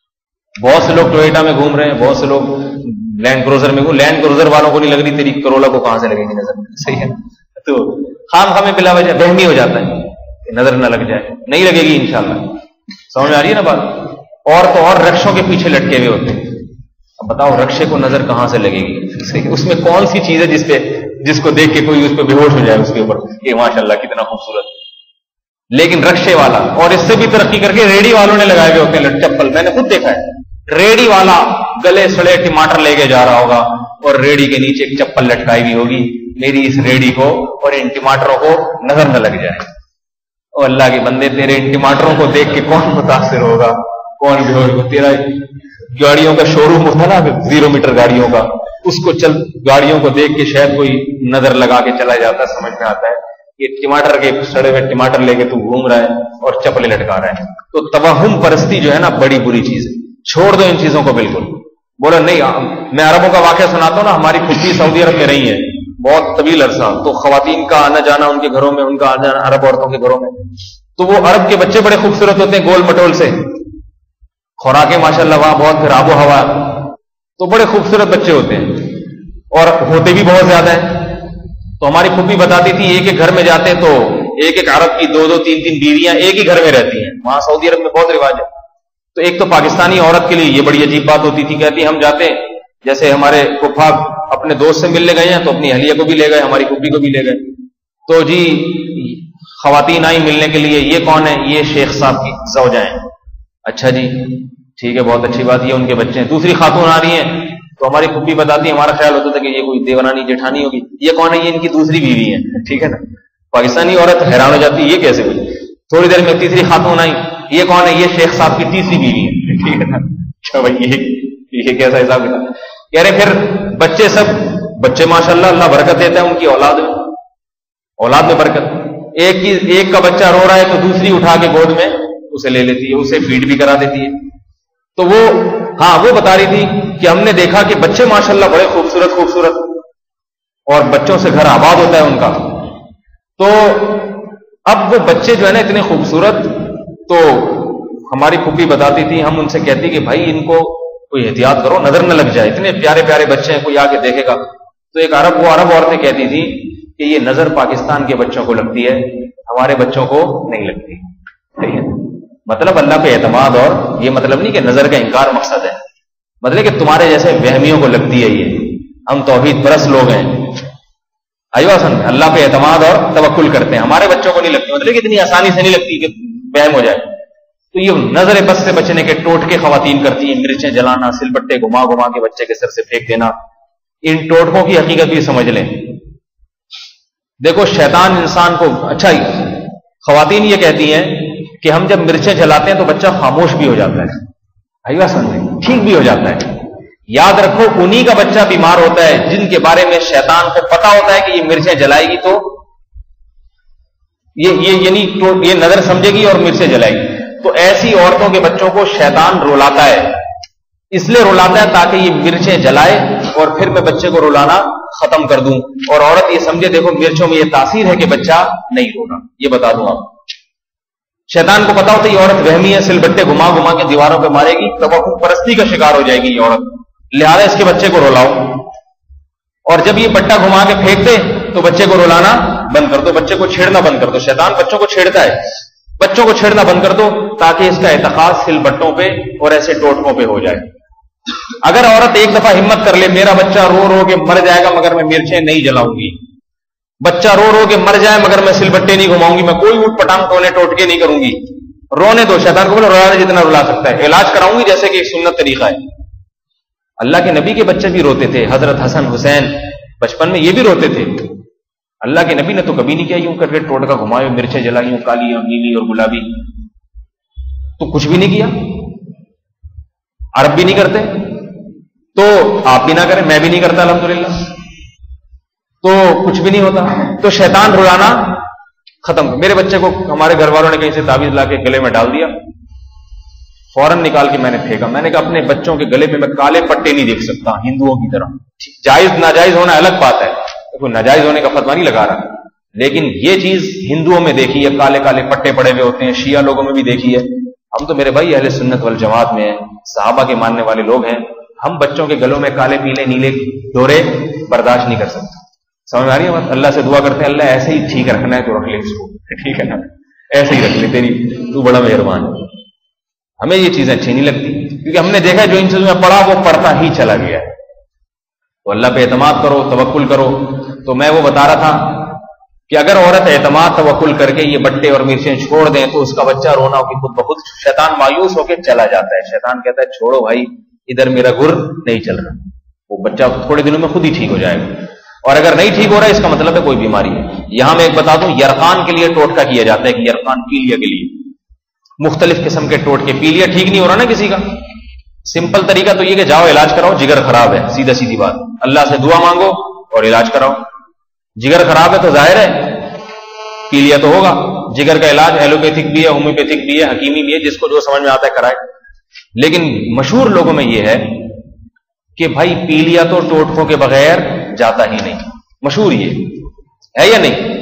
[SPEAKER 1] بہت سے لوگ ٹویٹا میں گھوم رہے ہیں، بہت سے لوگ لینڈ کروزر میں گھوم، لینڈ کروزر والوں کو نہیں لگ رہی، تیری کرولا کو کہاں سے لگے گی نظر، صحیح ہے؟ تو خام خام بلا وجہ وہمی ہو جاتا ہے کہ نظر نہ لگ جائے، نہیں لگے گی انشاءاللہ، سمجھ میں آ رہی ہے نا بات؟ اور تو اور رکشوں کے پیچھے لٹکے ہوئے ہوتے ہیں، اب بتاؤ رکشے کو نظر کہاں سے لگے گی؟ صحیح، اس میں کون سی چیز ہے جس پہ جس کو دیکھ کے کوئی اس پہ بے ہوش ہو جائے اس کے اوپر کہ ماشاءاللہ کتنا خوبصورت؟ لیکن رکشے والا، اور اس سے بھی ترقی کر کے ریڑی والوں نے لگائے ہوئے ہوتے ہیں چپل، میں نے خود دیکھا ہے، ریڑی والا گلے سڑے ٹماٹر لے کے جا رہا ہوگا اور ریڑی کے نیچے ایک چپل لٹکائی ہوئی ہوگی، میری اس ریڑی کو اور ان ٹماٹروں کو نظر نہ لگ جائے۔ اور اللہ کے بندے، تیرے ان ٹماٹروں کو دیکھ کے کون متاثر ہوگا، کون بھی ہوگا؟ تیرا گاڑیوں کا شو روم ہوتا نا زیرو میٹر گاڑیوں کا، اس کو چل گاڑیوں کو دیکھ کے شاید کوئی نظر لگا کے چلا جاتا ہے، سمجھ میں آتا ہے یہ ٹماٹر کے سڑے ہوئے ٹماٹر لے کے تو گھوم رہا ہے اور چپلے لٹکا رہا ہے۔ تو توہم پرستی جو ہے نا بڑی بری چیز ہے، چھوڑ دو ان چیزوں کو بالکل۔ بولا نہیں، میں عربوں کا واقعہ سناتا ہوں نا، ہماری پھپھی سعودی عرب میں رہی ہے بہت طویل عرصہ، تو خواتین کا آنا جانا ان کے گھروں میں، ان کا آنا جانا عرب عورتوں کے گھروں میں، تو وہ عرب کے بچے بڑے خوبصورت ہوتے ہیں، گول مٹول سے، خوراکیں ماشاءاللہ وہاں بہت، پھر آب و ہوا، تو بڑے خوبصورت بچے ہوتے ہیں اور ہوتے بھی بہت زیادہ ہیں۔ تو ہماری پھپھی بتاتی تھی ایک ایک گھر میں جاتے تو ایک ایک عرب کی دو دو تین تین بیویاں ایک ہی گھر میں رہتی ہیں، وہاں سعودی عرب میں بہت رواج ہے۔ تو ایک تو پاکستانی عورت کے لیے یہ بڑی عجیب بات ہوتی تھی، کہتی ہم جاتے ہیں، جیسے ہمارے پھپھا اپنے دوست سے ملنے گئے ہیں تو اپنی اہلیہ کو بھی لے گئے، ہماری پھپھی کو بھی لے گئے، تو جی خواتین آئی ملنے کے لیے، یہ کون ہے؟ یہ شیخ صاحب کی زوجہ ہیں۔ اچھا جی ٹھیک ہے، بہت اچھی بات، یہ ان کے بچے ہیں۔ دوسری خاتون آ رہی ہیں تو ہماری پھپھی بتاتی ہے، ہمارا خیال ہوتا تھا کہ یہ کوئی دیورانی جیٹھانی ہوگی، یہ کون ہے؟ یہ ان کی دوسری بیوی ہے، ٹھیک ہے نا؟ پاکستانی عورت حیران ہو جاتی ہے یہ کیسے ہوئی؟ تھوڑی دیر میں تیسری خاتون آئی، یہ کون ہے؟ یہ شیخ صاحب کی تیسری بیوی ہے، ٹھیک ہے نا؟ اچھا بھائی یہ یہ کیسا حساب کتاب؟ کہہ رہے پھر بچے سب بچے ماشاءاللہ اللہ برکت دیتا ہے ان کی اولاد میں، اولاد میں برکت، ایک کی ایک کا بچہ رو رہا ہے تو دوسری اٹھا کے گود میں اسے لے لیتی ہے، اسے فیڈ بھی کرا دیتی ہے۔ تو وہ ہاں وہ بتا رہی تھی کہ ہم نے دیکھا کہ بچے ماشاءاللہ بڑے خوبصورت خوبصورت اور بچوں سے گھر آباد ہوتا ہے ان کا، تو اب وہ بچے جو ہے نا اتنے خوبصورت، تو ہماری پھپھی بتاتی تھی، ہم ان سے کہتی کہ بھائی ان کو کوئی احتیاط کرو، نظر نہ لگ جائے، اتنے پیارے پیارے بچے ہیں، کوئی آ کے دیکھے گا۔ تو ایک عرب وہ عرب عورتیں کہتی تھی کہ یہ نظر پاکستان کے بچوں کو لگتی ہے، ہمارے بچوں کو نہیں لگتی، ٹھیک ہے؟ مطلب اللہ پہ اعتماد، اور یہ مطلب نہیں کہ نظر کا انکار مقصد ہے، مطلب کہ تمہارے جیسے وہمیوں کو لگتی ہے یہ، ہم توحید پرست لوگ ہیں، آئیو سن اللہ پہ اعتماد اور توکل کرتے ہیں، ہمارے بچوں کو نہیں لگتی، مطلب کہ اتنی آسانی سے نہیں لگتی کہ وہم ہو جائے۔ تو یہ نظر بس سے بچنے کے ٹوٹکے خواتین کرتی ہیں، مرچیں جلانا، سل بٹے گھما گھما کے بچے کے سر سے پھینک دینا، ان ٹوٹکوں کی حقیقت بھی سمجھ لیں۔ دیکھو شیطان انسان کو، اچھا ہی خواتین یہ کہتی ہیں کہ ہم جب مرچیں جلاتے ہیں تو بچہ خاموش بھی ہو جاتا ہے، آئیو سمجھیں، ٹھیک بھی ہو جاتا ہے۔ یاد رکھو انہی کا بچہ بیمار ہوتا ہے جن کے بارے میں شیطان کو پتا ہوتا ہے کہ یہ مرچیں جلائے گی تو یہ یہ یعنی تو یہ نظر سمجھے گی اور مرچیں جلائے گی، تو ایسی عورتوں کے بچوں کو شیطان رلاتا ہے، اس لیے رلاتا ہے تاکہ یہ مرچیں جلائے اور پھر میں بچے کو رلانا ختم کر دوں، اور عورت یہ سمجھے دیکھو مرچوں میں یہ تاثیر ہے کہ بچہ نہیں رونا، یہ بتا دوں آپ۔ شیطان کو پتا ہوتا ہے یہ عورت وہمی ہے، سل بٹے گھما گھما کے دیواروں پہ مارے گی، توقع پرستی کا شکار ہو جائے گی یہ عورت، لہذا اس کے بچے کو رلاؤ، اور جب یہ بٹا گھما کے پھینک دے تو بچے کو رلانا بند کر دو، بچے کو چھیڑنا بند کر دو۔ شیطان بچوں کو چھیڑتا ہے، بچوں کو چھیڑنا بند کر دو تاکہ اس کا اعتقاد سل بٹوں پہ اور ایسے ٹوٹکوں پہ ہو جائے. اگر عورت ایک دفعہ ہمت کر لے میرا بچہ رو رو کے مر جائے گا مگر میں مرچیں نہیں جلاؤں گی، بچہ رو رو کے مر جائے مگر میں سل بٹے نہیں گھماؤں گی، میں کوئی اوٹ پٹانگ ٹونے ٹوٹکے نہیں کروں گی، رونے دو، شیطان کو بولو رونا جتنا رلا سکتا ہے، علاج کراؤں گی جیسے کہ ایک سنت طریقہ ہے. اللہ کے نبی کے بچے بھی روتے تھے، حضرت حسن حسین بچپن میں یہ بھی روتے تھے. اللہ کے نبی نے تو کبھی نہیں کیا یوں کر کے ٹوٹکا گھمائے مرچیں جلائی ہوں کالی اور نیلی اور گلابی، تو کچھ بھی نہیں کیا. عرب بھی نہیں کرتے تو آپ بھی نہ کریں، میں بھی نہیں کرتا الحمدللہ، تو کچھ بھی نہیں ہوتا. تو شیطان رلانا ختم. میرے بچے کو ہمارے گھر والوں نے کہیں سے تعویذ لا کے گلے میں ڈال دیا، فوراً نکال کے میں نے پھینکا. میں نے کہا اپنے بچوں کے گلے میں میں کالے پٹے نہیں دیکھ سکتا ہندوؤں کی طرح. جائز ناجائز ہونا الگ بات ہے، کوئی ناجائز ہونے کا فتویٰ نہیں لگا رہا، لیکن یہ چیز ہندوؤں میں دیکھی ہے، کالے کالے پٹے پڑے ہوئے ہوتے ہیں، شیعہ لوگوں میں بھی دیکھی ہے. ہم تو میرے بھائی اہل سنت والجماعت میں ہیں، صحابہ کے ماننے والے لوگ ہیں، ہم بچوں کے گلوں میں کالے پیلے نیلے ڈورے برداشت نہیں کر سکتے. سمجھ میں آ رہی ہے بات؟ اللہ سے دعا کرتے ہیں اللہ ایسے ہی ٹھیک رکھنا ہے تو رکھ لے اس کو، ٹھیک ہے نا، ایسے ہی رکھ لے، تیری تو بڑا مہربان ہے. ہمیں یہ چیزیں اچھی نہیں لگتی کیونکہ ہم نے دیکھا جو ان چیزوں میں پڑھا وہ پڑھتا ہی چلا گیا ہے. تو اللہ پہ اعتماد کرو، توکل کرو. تو میں وہ بتا رہا تھا کہ اگر عورت اعتماد توکل کر کے یہ بٹے اور مرچیں چھوڑ دیں تو اس کا بچہ رونا کی خود بخود شیطان مایوس ہو کے چلا جاتا ہے. شیطان کہتا ہے چھوڑو بھائی ادھر میرا گر نہیں چل رہا، وہ بچہ تھوڑے دنوں میں خود ہی ٹھیک ہو جائے گا. اور اگر نہیں ٹھیک ہو رہا ہے اس کا مطلب ہے کوئی بیماری ہے. یہاں میں ایک بتا دوں یرقان کے لیے ٹوٹکا کیا جاتا ہے کہ یرقان پیلیا کے لیے مختلف قسم کے ٹوٹکے. پیلیا ٹھیک نہیں ہو رہا نا کسی کا، سمپل طریقہ تو یہ کہ جاؤ علاج کراؤ، جگر خراب ہے، سیدھا سیدھی بات، اللہ سے دعا مانگو اور علاج کراؤ. جگر خراب ہے تو ظاہر ہے پیلیا تو ہوگا. جگر کا علاج ایلوپیتھک بھی ہے، ہومیوپیتھک بھی ہے، حکیمی بھی ہے، جس کو جو سمجھ میں آتا ہے کرائے. لیکن مشہور لوگوں میں یہ ہے کہ بھائی پیلیا تو ٹوٹکوں کے بغیر جاتا ہی نہیں. مشہور یہ ہے یا نہیں؟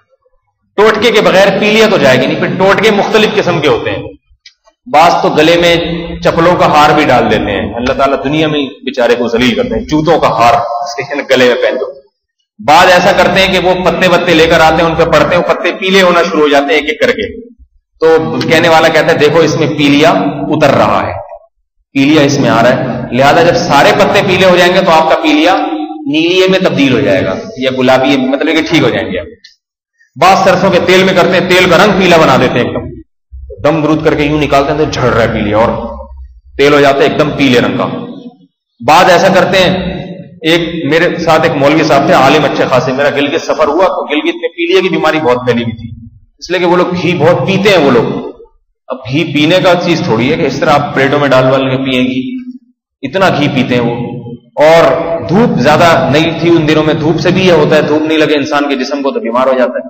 [SPEAKER 1] ٹوٹکے کے بغیر پیلیا تو جائے گی نہیں. پھر ٹوٹکے مختلف قسم کے ہوتے ہیں، بعض تو گلے میں چپلوں کا ہار بھی ڈال دیتے ہیں، اللہ تعالیٰ دنیا میں بیچارے کو ذلیل کرتے ہیں، جوتوں کا ہار گلے میں پہن دو. بعض ایسا کرتے ہیں کہ وہ پتے پتے لے کر آتے ہیں، ان پہ پڑتے ہیں، وہ پتے پیلے ہونا شروع ہو جاتے ہیں ایک ایک کر کے. تو کہنے والا کہتا ہے دیکھو اس میں پیلیا اتر رہا ہے، پیلیا اس میں آ رہا ہے، لہذا جب سارے پتے پیلے ہو جائیں گے تو آپ کا پیلیا نیلیے میں تبدیل ہو جائے گا یا گلابی، مطلب کہ ٹھیک ہو جائیں گے. بعض سرسوں کے تیل میں کرتے ہیں، تیل کا رنگ پیلا بنا دیتے ہیں، ایک دم دم برود کر کے یوں نکالتے ہیں تو جھڑ رہا ہے پیلیا اور تیل ہو جاتا ہے ایک دم پیلے رنگ کا. بعض ایسا کرتے ہیں، ایک میرے ساتھ ایک مولوی صاحب تھے عالم اچھے خاصے، میرا گلگت سفر ہوا تو گلگت میں پیلیا کی بیماری بہت پھیلی ہوئی تھی، اس لیے کہ وہ لوگ گھی بہت پیتے ہیں. وہ لوگ اب گھی پینے کا چیز تھوڑی ہے کہ اس طرح آپ پلیٹوں میں ڈال ڈال کے پیئیں گی، اتنا گھی پیتے ہیں وہ. اور دھوپ زیادہ نہیں تھی ان دنوں میں، دھوپ سے بھی یہ ہوتا ہے، دھوپ نہیں لگے انسان کے جسم کو تو بیمار ہو جاتا ہے.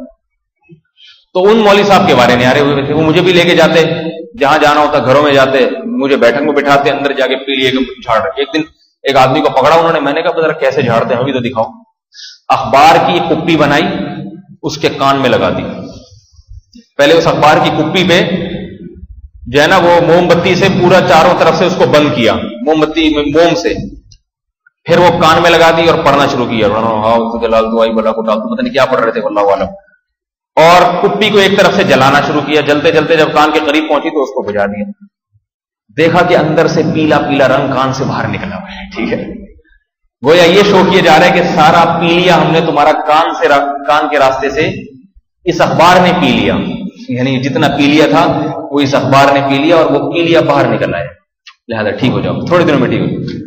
[SPEAKER 1] تو ان مولوی صاحب کے بارے میں آ رہے ہوئے تھے، وہ مجھے بھی لے کے جاتے، جہاں جانا ہوتا گھروں میں جاتے، مجھے بیٹھک میں بٹھاتے، اندر جا کے پیلیا کے جھاڑ. ایک دن ایک آدمی کو پکڑا انہوں نے، میں نے کہا ذرا کیسے جھاڑتے ہیں ابھی تو دکھاؤ. اخبار کی ایک کپی بنائی، اس کے کان میں لگا دی. پہلے اس اخبار کی کپی پہ جو ہے نا وہ موم بتی سے پورا چاروں طرف سے اس کو بند کیا، موم بتی موم سے، پھر وہ کان میں لگا دی اور پڑھنا شروع کیا، جلال دعائی بلا کو ڈال، پتہ نہیں کیا پڑھ رہے تھے اللہ عالم. اور کپی کو ایک طرف سے جلانا شروع کیا، جلتے جلتے جب کان کے قریب پہنچی تو اس کو بجھا دیا. دیکھا کہ اندر سے پیلا پیلا رنگ کان سے باہر نکلا ہوا ہے. ٹھیک ہے، گویا یہ شو کیا جا رہا ہے کہ سارا پیلیا ہم نے تمہارا کان سے کان کے راستے سے اس اخبار نے پی لیا، یعنی جتنا پیلیا تھا وہ اس اخبار نے پی لیا اور وہ پیلیا باہر نکل آیا، لہذا ٹھیک ہو جاؤ، تھوڑے دنوں میں ٹھیک ہو جاؤ.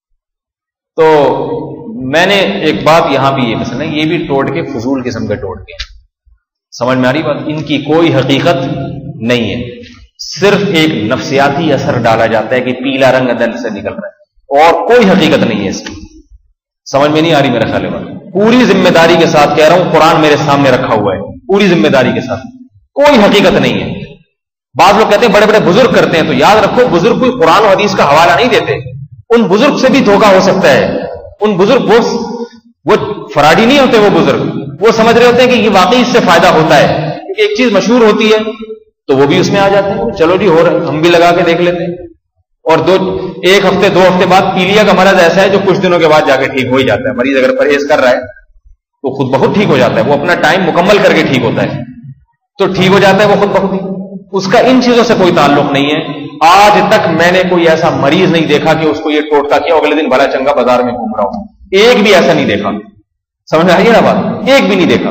[SPEAKER 1] تو میں نے ایک بات یہاں بھی یہ مثلا یہ بھی ٹوٹ کے فضول قسم کے ٹوٹ کے، سمجھ میں آ رہی بات؟ ان کی کوئی حقیقت نہیں ہے، صرف ایک نفسیاتی اثر ڈالا جاتا ہے کہ پیلا رنگ اندر سے نکل رہا ہے اور کوئی حقیقت نہیں ہے اس کی. سمجھ میں نہیں آ رہی میرا خیال ہے؟ پوری ذمہ داری کے ساتھ کہہ رہا ہوں، قرآن میرے سامنے رکھا ہوا ہے، پوری ذمہ داری کے ساتھ، کوئی حقیقت نہیں ہے. بعض لوگ کہتے ہیں بڑے بڑے بزرگ کرتے ہیں، تو یاد رکھو بزرگ کوئی قرآن و حدیث کا حوالہ نہیں دیتے، ان بزرگ سے بھی دھوکہ ہو سکتا ہے. ان بزرگ وہ وہ فراڈی نہیں ہوتے، وہ بزرگ وہ سمجھ رہے ہوتے ہیں کہ یہ واقعی اس سے فائدہ ہوتا ہے، کیونکہ ایک چیز مشہور ہوتی ہے تو وہ بھی اس میں آ جاتے ہیں، چلو جی ہو رہا ہے ہم بھی لگا کے دیکھ لیتے ہیں. اور دو ایک ہفتے دو ہفتے بعد پیلیا کا مرض ایسا ہے جو کچھ دنوں کے بعد جا کے ٹھیک ہو ہی جاتا ہے. مریض اگر پرہیز کر رہا ہے تو خود بخود ٹھیک ہو جاتا ہے، وہ اپنا ٹائم مکمل کر کے ٹھیک ہوتا ہے، تو ٹھیک ہو جاتا ہے وہ خود بخود ہی. اس کا ان چیزوں سے کوئی تعلق نہیں ہے. آج تک میں نے کوئی ایسا مریض نہیں دیکھا کہ اس کو یہ ٹوٹکا کیا اگلے دن بھلا چنگا بازار میں گھوم رہا ہوں. ایک بھی ایسا نہیں دیکھا. سمجھ میں آئیے نا بات؟ ایک بھی نہیں دیکھا.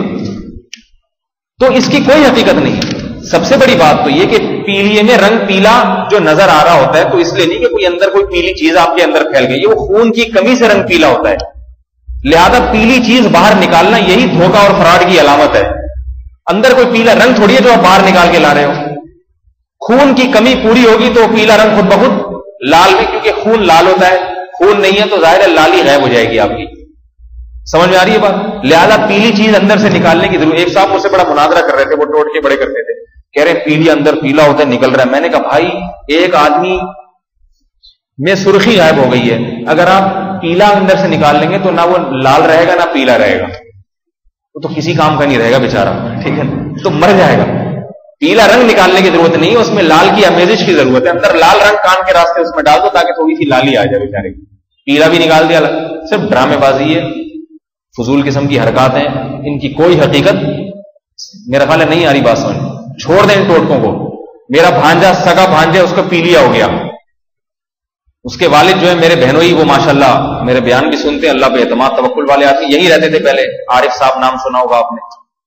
[SPEAKER 1] تو اس کی کوئی حقیقت نہیں. سب سے بڑی بات تو یہ کہ پیلیے میں رنگ پیلا جو نظر آ رہا ہوتا ہے تو اس لیے نہیں کہ کوئی اندر کوئی پیلی چیز آپ کے اندر پھیل گئی. وہ خون کی کمی سے رنگ پیلا ہوتا ہے. لہذا پیلی چیز باہر نکالنا یہی دھوکہ اور فراڈ کی علامت ہے. اندر کوئی پیلا رنگ تھوڑی ہے جو آپ باہر نکال کے لا رہے ہو. خون کی کمی پوری ہوگی تو پیلا رنگ خود بخود لال بھی، کیونکہ خون لال ہوتا ہے. خون نہیں ہے تو ظاہر ہے لالی غائب ہو جائے گی آپ کی. سمجھ میں آ رہی ہے بات؟ لہذا پیلی چیز اندر سے نکالنے کی ضرورت. ایک صاحب مجھ سے بڑا مناظرہ کر رہے تھے، وہ ٹوٹ کے بڑے کرتے تھے. کہہ رہے پیلی اندر پیلا ہوتا ہے نکل رہا ہے. میں نے کہا بھائی ایک آدمی میں سرخی غائب ہو گئی ہے، اگر آپ پیلا اندر سے نکال لیں گے تو نہ وہ لال رہے گا نہ پیلا رہے گا. وہ تو کسی کام کا نہیں رہے گا بیچارہ، ٹھیک ہے، تو مر جائے گا. پیلا رنگ نکالنے کی ضرورت نہیں ہے، اس میں لال کی امیزش کی ضرورت ہے. اندر لال رنگ کان کے راستے اس میں ڈال دو تاکہ تھوڑی سی لالی آ جائے بیچارے کی. پیلا بھی نکال دیا، صرف ڈرامے بازی ہے، فضول قسم کی حرکات ہیں. ان کی کوئی حقیقت میرا خیال ہے نہیں آ رہی بات سمجھ. چھوڑ دیں ان ٹوٹکوں کو. میرا بھانجا سگا بھانجا اس کو پیلیا ہو گیا. اس کے والد جو ہے میرے بہنوئی، وہ ماشاءاللہ میرے بیان بھی سنتے ہیں، اللہ پہ اعتماد توکل والے آتے، یہی رہتے تھے پہلے. عارف صاحب نام سنا ہوگا آپ نے.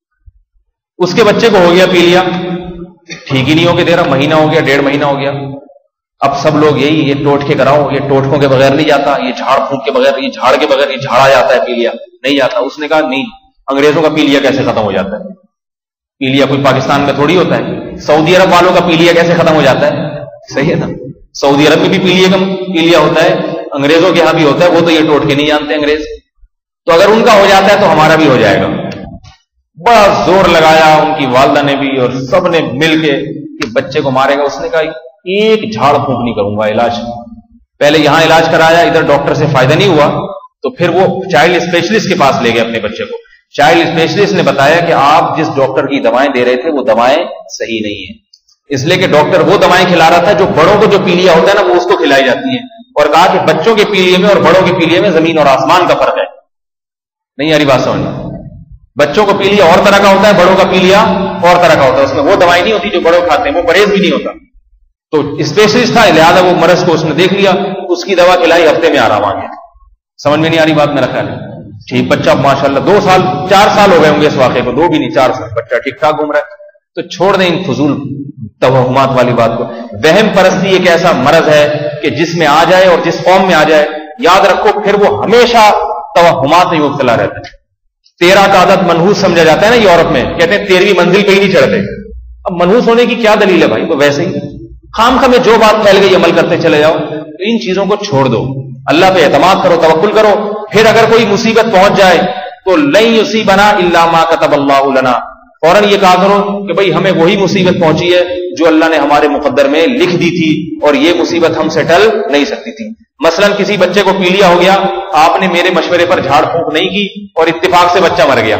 [SPEAKER 1] اس کے بچے کو ہو گیا پیلیا، ٹھیک ہی نہیں ہو کے دے رہا. مہینہ ہو گیا، ڈیڑھ مہینہ ہو گیا. اب سب لوگ یہی یہ ٹوٹ کے کراؤ، یہ ٹوٹکوں کے بغیر نہیں جاتا، یہ جھاڑ پھونک کے بغیر، یہ جھاڑ کے بغیر یہ جھاڑا جاتا ہے پیلیا نہیں جاتا. اس نے کہا نہیں، انگریزوں کا پیلیا کیسے ختم ہو جاتا ہے؟ پیلیا کوئی پاکستان میں تھوڑی ہوتا ہے. سعودی عرب والوں کا پیلیا کیسے ختم ہو جاتا ہے؟ صحیح ہے نا؟ سعودی عرب میں بھی پیلیا کا پیلیا ہوتا ہے، انگریزوں کے یہاں بھی ہوتا ہے. وہ تو یہ ٹوٹ کے نہیں جانتے انگریز. تو اگر ان کا ہو جاتا ہے تو ہمارا بھی ہو جائے گا. بڑا زور لگایا ان کی والدہ نے بھی اور سب نے مل کے کہ بچے کو مارے گا. اس نے کہا ایک جھاڑ پھونک نہیں کروں گا علاج. پہلے یہاں علاج کرایا، ادھر ڈاکٹر سے فائدہ نہیں ہوا تو پھر وہ چائلڈ اسپیشلسٹ کے پاس لے گئے اپنے بچے کو. چائلڈ اسپیشلسٹ نے بتایا کہ آپ جس ڈاکٹر کی دوائیں دے رہے تھے وہ دوائیں صحیح نہیں ہیں. اس لیے کہ ڈاکٹر وہ دوائیں کھلا رہا تھا جو بڑوں کو جو پیلیا ہوتا ہے نا وہ اس کو کھلائی جاتی ہیں. اور کہا کہ بچوں کے پیلیے میں اور بڑوں کے پیلیے میں زمین اور آسمان کا فرق ہے. نہیں یاری بات سمجھنا. بچوں کو پیلیا اور طرح کا ہوتا ہے، بڑوں کا پیلیا اور طرح کا ہوتا ہے. اس میں وہ دوائی نہیں ہوتی جو بڑوں کھاتے ہیں، وہ پرہیز بھی نہیں ہوتا. تو اسپیشلسٹ تھا، لہٰذا وہ مرض کو اس نے دیکھ لیا، اس کی دوا کھلائی، ہفتے میں آرام آ گیا. سمجھ میں نہیں آ رہی بات میرا خیال ہے؟ ٹھیک بچہ ماشاء اللہ دو سال چار سال ہو گئے ہوں گے اس واقعے کو، دو بھی نہیں چار سال بچہ ٹھیک ٹھاک گھوم رہا ہے. تو چھوڑ دیں ان فضول توہمات والی بات کو. وہم پرستی ایک ایسا مرض ہے کہ جس میں آ جائے اور جس قوم میں آ جائے، یاد رکھو پھر وہ ہمیشہ توہمات میں مبتلا رہتا ہے. تیرہ کا عدد منحوس سمجھا جاتا ہے نا یورپ میں، کہتے ہیں تیرہویں منزل پہ ہی نہیں چڑھتے. اب منحوس ہونے کی کیا دلیل ہے بھائی؟ تو ویسے ہی خام خواہ میں جو بات پھیل گئی عمل کرتے چلے جاؤ. تو ان چیزوں کو چھوڑ دو، اللہ پہ اعتماد کرو، توکل کرو. پھر اگر کوئی مصیبت پہنچ جائے تو لن یصیبنا الا ما كتب اللہ لنا، فوراً یہ کہا کرو کہ بھئی ہمیں وہی مصیبت پہنچی ہے جو اللہ نے ہمارے مقدر میں لکھ دی تھی، اور یہ مصیبت ہم سے ٹل نہیں سکتی تھی. مثلا کسی بچے کو پیلیا ہو گیا، آپ نے میرے مشورے پر جھاڑ پھونک نہیں کی اور اتفاق سے بچہ مر گیا،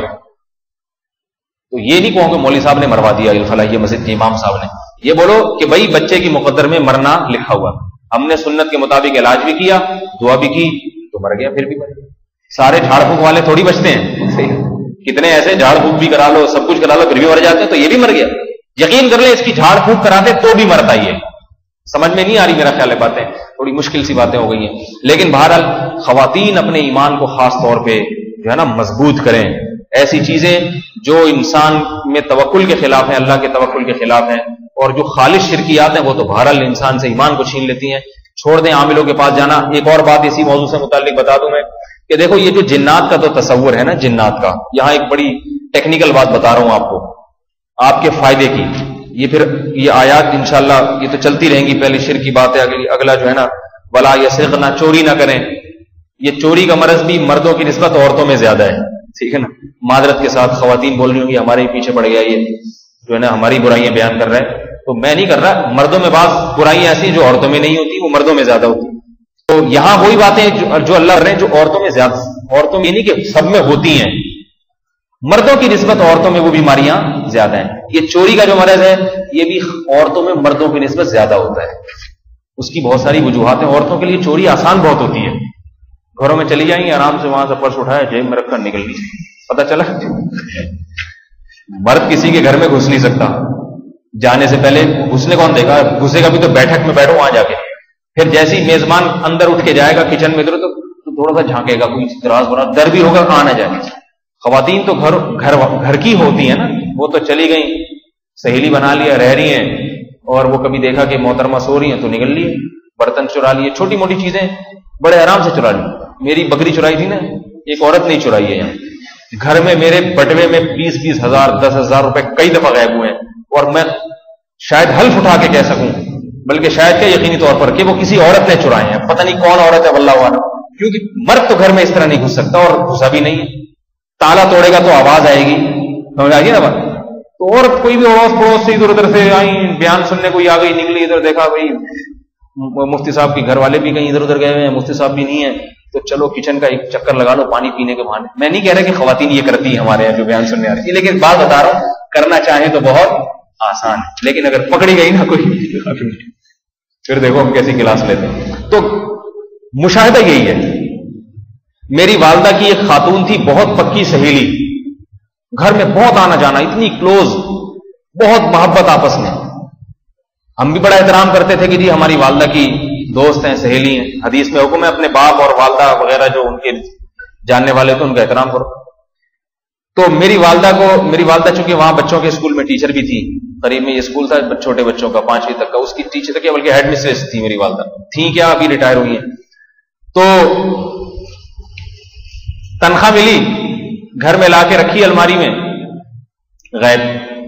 [SPEAKER 1] تو یہ نہیں کہوں کہ مولوی صاحب نے مروا دیا الفلاحیہ مسجد کے امام صاحب نے. یہ بولو کہ بھئی بچے کی مقدر میں مرنا لکھا ہوا، ہم نے سنت کے مطابق علاج بھی کیا، دعا بھی کی، تو مر گیا، پھر بھی مر گیا. سارے جھاڑ پھونک والے تھوڑی بچتے ہیں. کتنے ایسے جھاڑ پھونک بھی کرا لو، سب کچھ کرا لو، پھر بھی مر جاتے ہیں. تو یہ بھی مر گیا. یقین کر لیں اس کی جھاڑ پھونک کراتے تو بھی مرتا ہی ہے. سمجھ میں نہیں آ رہی میرا خیال ہے باتیں، تھوڑی مشکل سی باتیں ہو گئی ہیں. لیکن بہرحال خواتین اپنے ایمان کو خاص طور پہ جو ہے نا مضبوط کریں. ایسی چیزیں جو انسان میں توکل کے خلاف ہیں، اللہ کے توکل کے خلاف ہیں، اور جو خالص شرکیات ہیں وہ تو بہرحال انسان سے ایمان کو چھین لیتی ہیں. چھوڑ دیں عاملوں کے پاس جانا. ایک اور بات اسی موضوع سے متعلق بتا دوں میں کہ دیکھو یہ جو جنات کا تو تصور ہے نا، جنات کا، یہاں ایک بڑی ٹیکنیکل بات بتا رہا ہوں آپ کو آپ کے فائدے کی. یہ پھر یہ آیات انشاءاللہ یہ تو چلتی رہیں گی. پہلے شرک کی بات ہے، اگلا جو ہے نا ولا یسرقنا، چوری نہ کریں. یہ چوری کا مرض بھی مردوں کی نسبت عورتوں میں زیادہ ہے، ٹھیک ہے نا. معذرت کے ساتھ خواتین بول رہی ہوں گی ہمارے پیچھے پڑ گیا، یہ جو ہے نا ہماری برائیاں بیان کر رہا ہے، تو میں نہیں کر رہا. مردوں میں بعض برائیاں ایسی جو عورتوں میں نہیں ہوتی، وہ مردوں میں زیادہ ہوتی. تو یہاں وہی باتیں جو اللہ کر رہے ہیں جو عورتوں میں زیادہ، عورتوں میں نہیں کہ سب میں ہوتی ہیں، مردوں کی نسبت عورتوں میں وہ بیماریاں زیادہ ہیں. یہ چوری کا جو مرض ہے یہ بھی عورتوں میں مردوں کی نسبت زیادہ ہوتا ہے. اس کی بہت ساری وجوہات ہیں. عورتوں کے لیے چوری آسان بہت ہوتی ہے. گھروں میں چلی جائیں گی آرام سے، وہاں سے پرس اٹھایا جیب میں رکھ کر نکل گئی، پتہ چلا. مرد کسی کے گھر میں گھس نہیں سکتا. جانے سے پہلے گھسنے کون دیکھا؟ گھسے گا بھی تو بیٹھک میں بیٹھو وہاں جا کے. پھر جیسے ہی میزبان اندر اٹھ کے جائے گا کچن میں ادھر تو تھوڑا سا جھانکے گا, کوئی دراز برا ڈر بھی ہوگا آ نہ جائے. خواتین تو گھر گھر گھر کی ہوتی ہیں نا, وہ تو چلی گئیں, سہیلی بنا لیا, رہ رہی ہیں, اور وہ کبھی دیکھا کہ محترمہ سو رہی ہیں تو نکل لیے, برتن چرا لیے, چھوٹی موٹی چیزیں بڑے آرام سے چرا لی. میری بکری چرائی تھی نا, ایک عورت نہیں چرائی ہے یہاں. گھر میں میرے بٹوے میں بیس بیس ہزار دس ہزار روپے کئی دفعہ غائب ہوئے ہیں, اور میں شاید حلف اٹھا کے کہہ سکوں, بلکہ شاید کہ یقینی طور پر کہ وہ کسی عورت نے چرائے ہیں. پتہ نہیں کون عورت ہے واللہ عالم, کیونکہ مرد تو گھر میں اس طرح نہیں گھس سکتا, اور گھسا بھی نہیں. تالا توڑے گا تو آواز آئے گی, سمجھ آئے گی نا بات. تو عورت کوئی بھی اڑوس پڑوس سے ادھر ادھر سے آئی, بیان سننے کوئی آ گئی, نکلی, ادھر دیکھا بھائی مفتی صاحب کے گھر والے بھی کہیں ادھر ادھر گئے ہوئے ہیں, مفتی صاحب بھی نہیں ہیں, تو چلو کچن کا ایک چکر لگا لو پانی پینے کے بہانے. میں نہیں کہہ رہا کہ خواتین یہ کرتی ہیں ہمارے یہاں جو بیان سننے آ رہی ہے, لیکن بات بتا رہا ہوں کرنا چاہیں تو بہت آسان ہے, لیکن اگر پکڑی گئی نا کوئی پھر دیکھو ہم کیسی کلاس لیتے ہیں. تو مشاہدہ یہی ہے. میری والدہ کی ایک خاتون تھی, بہت پکی سہیلی, گھر میں بہت آنا جانا, اتنی کلوز, بہت محبت آپس میں. ہم بھی بڑا احترام کرتے تھے کہ جی ہماری والدہ کی دوست ہیں, سہیلی ہیں. حدیث میں حکم ہے اپنے باپ اور والدہ وغیرہ جو ان کے جاننے والے تھے ان کا احترام کرو. تو میری والدہ کو, میری والدہ چونکہ وہاں بچوں کے اسکول میں ٹیچر بھی تھی, قریب میں یہ اسکول تھا چھوٹے بچوں کا پانچویں تک کا, اس کی ٹیچر تک بلکہ ہیڈ مسٹریس تھی میری والدہ, تھی کیا ابھی ریٹائر ہوئی ہیں. تو تنخواہ ملی, گھر میں لا کے رکھی الماری میں, غائب.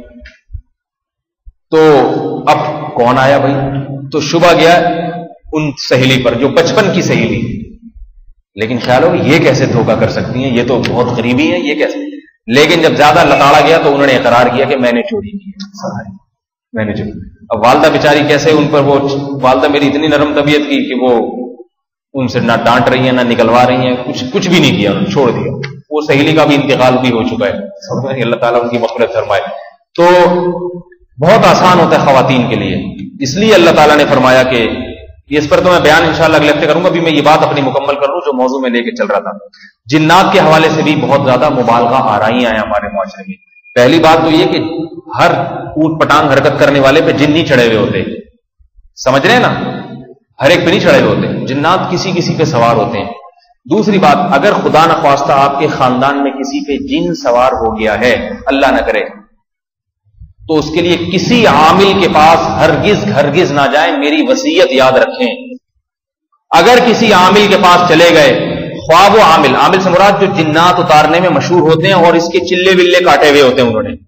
[SPEAKER 1] تو اب کون آیا بھائی, تو شبہ گیا ان سہیلی پر جو بچپن کی سہیلی. لیکن خیال ہو یہ کیسے دھوکہ کر سکتی ہیں, یہ تو بہت غریبی ہے, یہ کیسے. لیکن جب زیادہ لتاڑا گیا تو انہوں نے اقرار کیا کہ میں نے چوری کی ہے, میں نے چوری. اب والدہ بیچاری کیسے ان پر, وہ والدہ میری اتنی نرم طبیعت کی کہ وہ ان سے نہ ڈانٹ رہی ہیں نہ نکلوا رہی ہیں, کچھ کچھ بھی نہیں کیا, انہوں نے چھوڑ دیا. وہ سہیلی کا بھی انتقال بھی ہو چکا ہے, اللہ تعالیٰ ان کی مغفرت فرمائے. تو بہت آسان ہوتا ہے خواتین کے لیے, اس لیے اللہ تعالیٰ نے فرمایا کہ اس پر تو میں بیان انشاءاللہ اگلے ہفتے کروں گا. ابھی میں یہ بات اپنی مکمل کر لوں جو موضوع میں لے کے چل رہا تھا. جنات کے حوالے سے بھی بہت زیادہ مبالغہ آرائیاں ہیں ہمارے معاشرے میں. پہلی بات تو یہ کہ ہر اوٹ پٹانگ حرکت کرنے والے پہ جن نہیں چڑھے ہوئے ہوتے, سمجھ رہے ہیں نا, ہر ایک پہ نہیں چڑھے ہوئے ہوتے, جنات کسی کسی پہ سوار ہوتے ہیں. دوسری بات, اگر خدا نخواستہ آپ کے خاندان میں کسی پہ جن سوار ہو گیا ہے, اللہ نہ کرے, تو اس کے لیے کسی عامل کے پاس ہرگز ہرگز نہ جائیں. میری وصیت یاد رکھیں, اگر کسی عامل کے پاس چلے گئے, خواب و عامل, عامل سے مراد جو جنات اتارنے میں مشہور ہوتے ہیں اور اس کے چلے ولے کاٹے ہوئے ہوتے ہیں, انہوں نے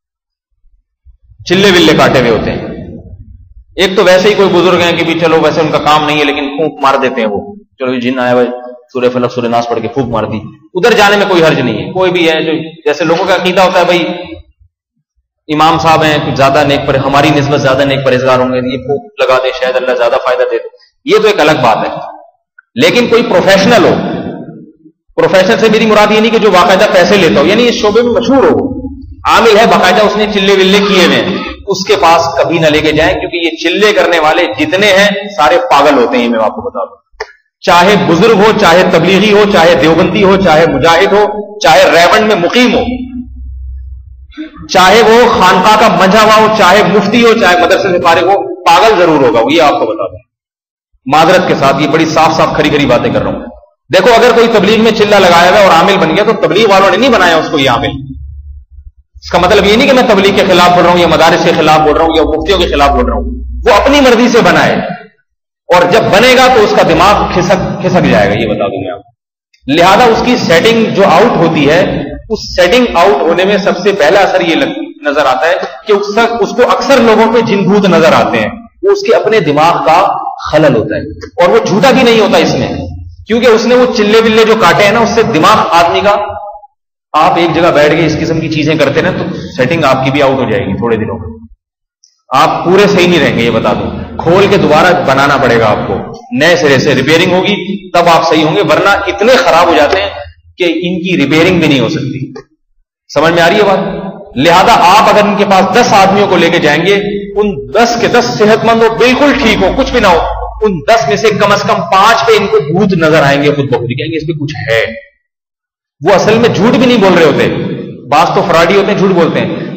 [SPEAKER 1] چلے ولے کاٹے ہوئے ہوتے ہیں. ایک تو ویسے ہی کوئی بزرگ ہیں کہ بھی چلو ویسے ان کا کام نہیں ہے لیکن پھونک مار دیتے ہیں, وہ چلو جن آیا بھائی سورہ فلق سورہ ناس پڑھ کے پھونک مار دی, ادھر جانے میں کوئی حرج نہیں ہے. کوئی بھی ہے جو جیسے لوگوں کا عقیدہ ہوتا ہے بھائی امام صاحب ہیں کچھ زیادہ نیک پر, ہماری نسبت زیادہ نیک پرہیزگار ہوں گے, یہ پھونک لگا دے شاید اللہ زیادہ فائدہ دے دے, یہ تو ایک الگ بات ہے. لیکن کوئی پروفیشنل ہو, پروفیشنل سے میری مراد یہ نہیں کہ جو باقاعدہ پیسے لیتا ہو, یعنی اس شعبے میں مشہور ہو, عامل ہے باقاعدہ, اس نے چلے ولے کیے ہوئے ہیں, اس کے پاس کبھی نہ لے کے جائیں, کیونکہ یہ چلے کرنے والے جتنے ہیں سارے پاگل ہوتے ہیں. میں آپ کو بتا دوں, چاہے بزرگ ہو, چاہے تبلیغی ہو, چاہے دیوبندی ہو, چاہے مجاہد ہو, چاہے ریونڈ میں مقیم ہو, چاہے وہ خانقاہ کا منجھا ہوا ہو, چاہے مفتی ہو, چاہے مدرسے سے فارغ ہو, پاگل ضرور ہوگا. یہ آپ کو بتا دوں معذرت کے ساتھ, یہ بڑی صاف صاف کھری کھری باتیں کر رہا ہوں. دیکھو اگر کوئی تبلیغ میں چلہ لگایا ہوا اور عامل بن گیا تو تبلیغ والوں نے نہیں بنایا اس کو یہ عامل. اس کا مطلب یہ نہیں کہ میں تبلیغ کے خلاف بول رہا ہوں یا مدارس کے خلاف بول رہا ہوں یا مفتیوں کے خلاف بول رہا ہوں. وہ اپنی مرضی سے بنائے, اور جب بنے گا تو اس کا دماغ کھسک کھسک جائے گا, یہ بتا دوں میں آپ. لہذا اس کی سیٹنگ جو آؤٹ ہوتی ہے, اس سیٹنگ آؤٹ ہونے میں سب سے پہلا اثر یہ نظر آتا ہے کہ اس کو اکثر لوگوں پہ جن بھوت نظر آتے ہیں. وہ اس کے اپنے دماغ کا خلل ہوتا ہے, اور وہ جھوٹا بھی نہیں ہوتا اس میں, کیونکہ اس نے وہ چلے ولے جو کاٹے ہیں نا, اس سے دماغ آدمی کا, آپ ایک جگہ بیٹھ کے اس قسم کی چیزیں کرتے نا تو سیٹنگ آپ کی بھی آؤٹ ہو جائے گی تھوڑے دنوں میں. آپ پورے صحیح نہیں رہیں گے, یہ بتا دوں. کھول کے دوبارہ بنانا پڑے گا آپ کو, نئے سرے سے ریپیئرنگ ہوگی تب آپ صحیح ہوں گے, ورنہ اتنے خراب ہو جاتے ہیں کہ ان کی ریپیئرنگ بھی نہیں ہو سکتی. سمجھ میں آ رہی ہے بات؟ لہذا آپ اگر ان کے پاس دس آدمیوں کو لے کے جائیں گے, ان دس کے دس صحت مند ہو, بالکل ٹھیک ہو, کچھ بھی نہ ہو, ان دس میں سے کم از کم پانچ پہ ان کو بھوت نظر آئیں گے, خود بخود کہیں گے اس پہ کچھ ہے. وہ اصل میں جھوٹ بھی نہیں بول رہے ہوتے, بعض تو فراڈی ہوتے ہیں جھوٹ بولتے ہیں,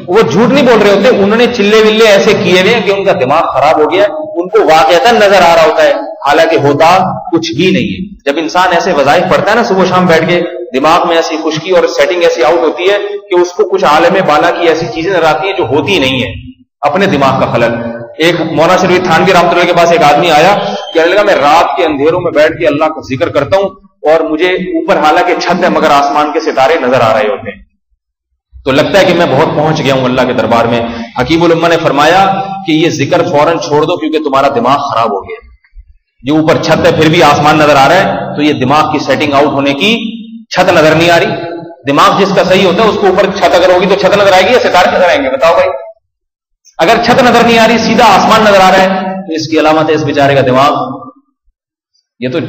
[SPEAKER 1] वो झूठ नहीं बोल रहे होते, उन्होंने चिल्ले विल्ले ऐसे किए हुए कि उनका दिमाग खराब हो गया, उनको वाकईतन नजर आ रहा होता है, हालांकि होता कुछ भी नहीं है। जब इंसान ऐसे वज़ाइफ पढ़ता है ना सुबह शाम बैठ के, दिमाग में ऐसी खुश्की और सेटिंग ऐसी आउट होती है कि उसको कुछ आलम बाला की ऐसी चीजें नजर आती हैं जो होती नहीं है, अपने दिमाग का खलल। एक मौलाना शरीफ थानवी रहमतुल्लाह के पास एक आदमी आया, कहने लगा मैं रात के अंधेरों में बैठ के अल्लाह का जिक्र करता हूं और मुझे ऊपर हालांकि छत है मगर आसमान के सितारे नजर आ रहे होते हैं, तो लगता है कि मैं बहुत पहुंच गया हूं अल्लाह के दरबार में। हकीमुल उम्मा ने फरमाया कि ये जिक्र फौरन छोड़ दो क्योंकि तुम्हारा दिमाग खराब हो गया। जो ऊपर छत है फिर भी आसमान नजर आ रहा है, तो ये दिमाग की सेटिंग आउट होने की, छत नजर नहीं आ रही। दिमाग जिसका सही होता है उसको ऊपर छत अगर होगी तो छत नजर आएगी या सितारे नजर आएंगे, बताओ भाई। अगर छत नजर नहीं आ रही, सीधा आसमान नजर आ रहा है, तो इसकी अलामत है इस बेचारे का दिमाग ये तो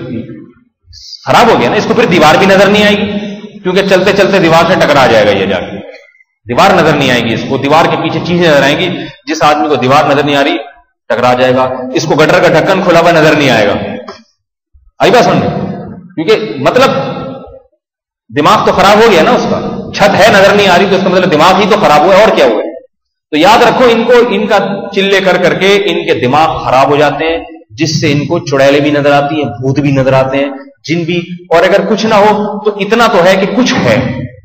[SPEAKER 1] खराब हो गया ना। इसको फिर दीवार भी नजर नहीं आएगी क्योंकि चलते चलते दीवार से टकरा जाएगा, ये जाके दीवार नजर नहीं आएगी इसको, दीवार के पीछे चीजें नजर आएंगी। जिस आदमी को दीवार नजर नहीं आ रही टकरा जाएगा। इसको गटर का ढक्कन खुला हुआ नजर नहीं आएगा। आई बात सुन, क्योंकि मतलब दिमाग तो खराब हो गया ना उसका। छत है नजर नहीं आ रही तो इसका मतलब दिमाग ही तो खराब हुआ है, और क्या हुआ है। तो याद रखो, इनको इनका चिल्ले कर करके इनके दिमाग खराब हो जाते हैं, जिससे इनको चुड़ैलें भी नजर आती हैं, भूत भी नजर आते हैं, जिन भी। और अगर कुछ ना हो तो इतना तो है कि कुछ है।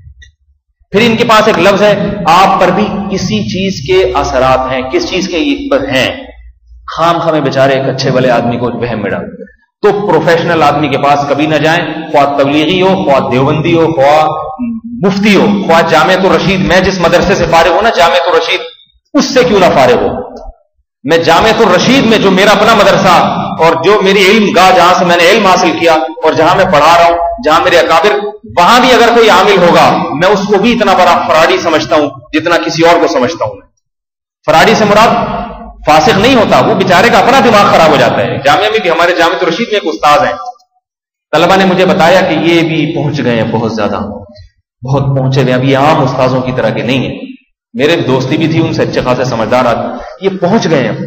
[SPEAKER 1] फिर इनके पास एक लफ्ज है, आप पर भी किसी चीज के असरात हैं। किस चीज के हैं? खाम खामे बेचारे एक अच्छे वाले आदमी को वहम में डाल। तो प्रोफेशनल आदमी के पास कभी ना जाएं, ख्वाह तबलीगी हो, ख्वाह देवबंदी हो, ख्वाह मुफ्ती हो, ख्वाह जामे तो रशीद, मैं जिस मदरसे से फारिग हूं ना जामे तो रशीद, उससे क्यों ना फारिग हो। मैं जामे तो रशीद में जो मेरा अपना मदरसा और जो मेरी इल्म गाह जहां से मैंने इल्म हासिल किया और जहां मैं पढ़ा रहा हूं, जहां मेरे अकाबिर, वहां भी अगर कोई आमिल होगा मैं उसको भी इतना बड़ा फराडी समझता हूं जितना किसी और को समझता हूं। फराडी से मुराद फासिक नहीं होता, वो बेचारे का अपना दिमाग खराब हो जाता है। जामिया में भी, हमारे जामे तो रशीद में एक उस्ताद हैं, तलबा ने मुझे बताया कि ये भी पहुंच गए हैं, बहुत ज्यादा बहुत पहुंचे गए। अब ये आम उस्ताजों की तरह के नहीं है, मेरे दोस्ती भी थी उनसे, अच्छे खासे समझदार आदमी, ये पहुंच गए हैं।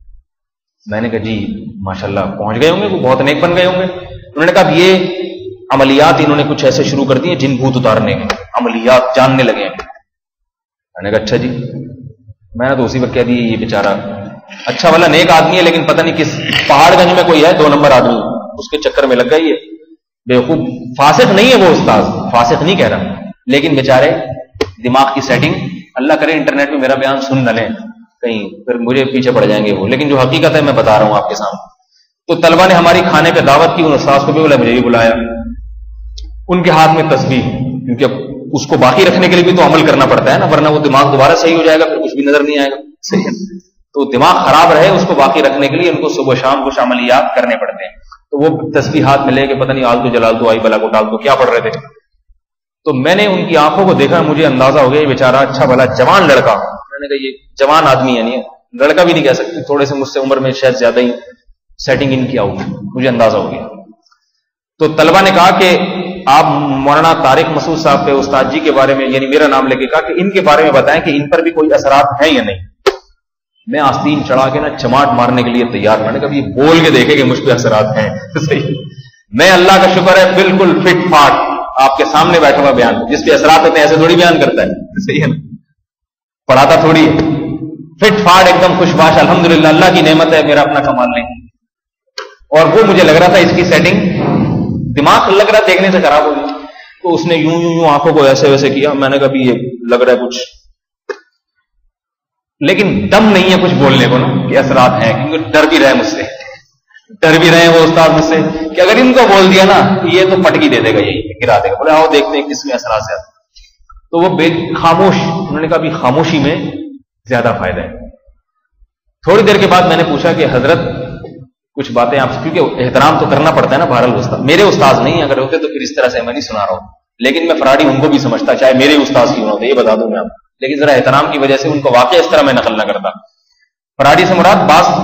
[SPEAKER 1] मैंने कहा जी माशाल्लाह पहुंच गए होंगे, वो बहुत नेक बन गए होंगे। उन्होंने कहा ये अमलियात इन्होंने कुछ ऐसे शुरू कर दिए जिन भूत उतारने के, अमलियात जानने लगे हैं। मैंने कहा अच्छा जी। मैंने तो उसी वक्त कह दिया ये बेचारा अच्छा वाला नेक आदमी है, लेकिन पता नहीं किस पहाड़गंज में कोई है दो नंबर आदमी, उसके चक्कर में लग गई है बेवकूफ। फासिक नहीं है वो उस्ताद, फासिक नहीं कह रहा, लेकिन बेचारे दिमाग की सेटिंग, अल्लाह करे इंटरनेट में मेरा बयान सुन न लें कहीं, फिर मुझे पीछे पड़ जाएंगे वो। लेकिन जो हकीकत है मैं बता रहा हूं आपके सामने। तो तलबा ने हमारी खाने पे दावत की, उन उस्ताद को भी बुलाया, मुझे भी बुलाया। उनके हाथ में तस्बीह, क्योंकि अब उसको बाकी रखने के लिए भी तो अमल करना पड़ता है ना, वरना वो दिमाग दोबारा सही हो जाएगा, फिर कुछ भी नजर नहीं आएगा। सही है, तो दिमाग खराब रहे उसको बाकी रखने के लिए उनको सुबह शाम कुछ अमलियात करने पड़ते हैं। तो वो तस्बीह हाथ में लेके पता नहीं आलतू जलालतू आई बला को डालतू क्या पढ़ रहे थे। तो मैंने उनकी आंखों को देखा, मुझे अंदाजा हो गया ये बेचारा अच्छा भला जवान लड़का, मैंने कहा ये जवान आदमी है, नहीं लड़का भी नहीं कह सकते, थोड़े से मुझसे उम्र में शायद ज्यादा ही सेटिंग इनकी आउट, मुझे अंदाजा हो गया। तो तलबा ने कहा कि आप मौलाना तारिक मसूद साहब पे उस्ताद जी के बारे में, यानी मेरा नाम लेके कहा कि इनके बारे में बताएं कि इन पर भी कोई असरात हैं या नहीं। मैं आस्तीन चढ़ा के ना चमाट मारने के लिए तैयार, मैंने कभी बोल के देखे कि मुझ पर असरात हैं। सही, मैं अल्लाह का शुक्र है बिल्कुल फिट फाट आपके सामने बैठा हुआ बयान, जिसपे असरात होते हैं ऐसे थोड़ी बयान करता है, सही है ना, पढ़ाता थोड़ी है, फिट फाट एकदम खुशबाश, अल्हम्दुलिल्लाह अल्लाह की नेमत है, मेरा अपना कमाल नहीं। और वो मुझे लग रहा था इसकी सेटिंग, दिमाग लग रहा देखने से खराब हो गई। तो उसने यूं यूं यूं आंखों को ऐसे वैसे किया, मैंने कहा भी ये लग रहा है कुछ, लेकिन दम नहीं है कुछ बोलने को ना कि असरात हैं, क्योंकि डर भी रहे मुझसे, डर भी रहे वो उस्ताद मुझसे कि अगर इनको बोल दिया ना ये तो पटकी दे देगा, यही गिरा देगा। बोले आओ देखते हैं किसमें असरात से आते। तो वो बे खामोश, उन्होंने कहा भी खामोशी में ज्यादा फायदा है। थोड़ी देर के बाद मैंने पूछा कि हजरत कुछ बातें आपसे, क्योंकि एहतराम तो करना पड़ता है ना, बहरहाल उस्ताद मेरे उस्ताद नहीं, अगर होते तो फिर इस तरह से मैं नहीं सुना रहा हूं, लेकिन मैं फराडी उनको भी समझता, चाहे मेरे उस्ताद क्यों होते, ये बता दूं मैं आपको, लेकिन जरा एहतराम की वजह से उनको वाकई इस तरह मैं नकल न करता। फराडी से मुराद बास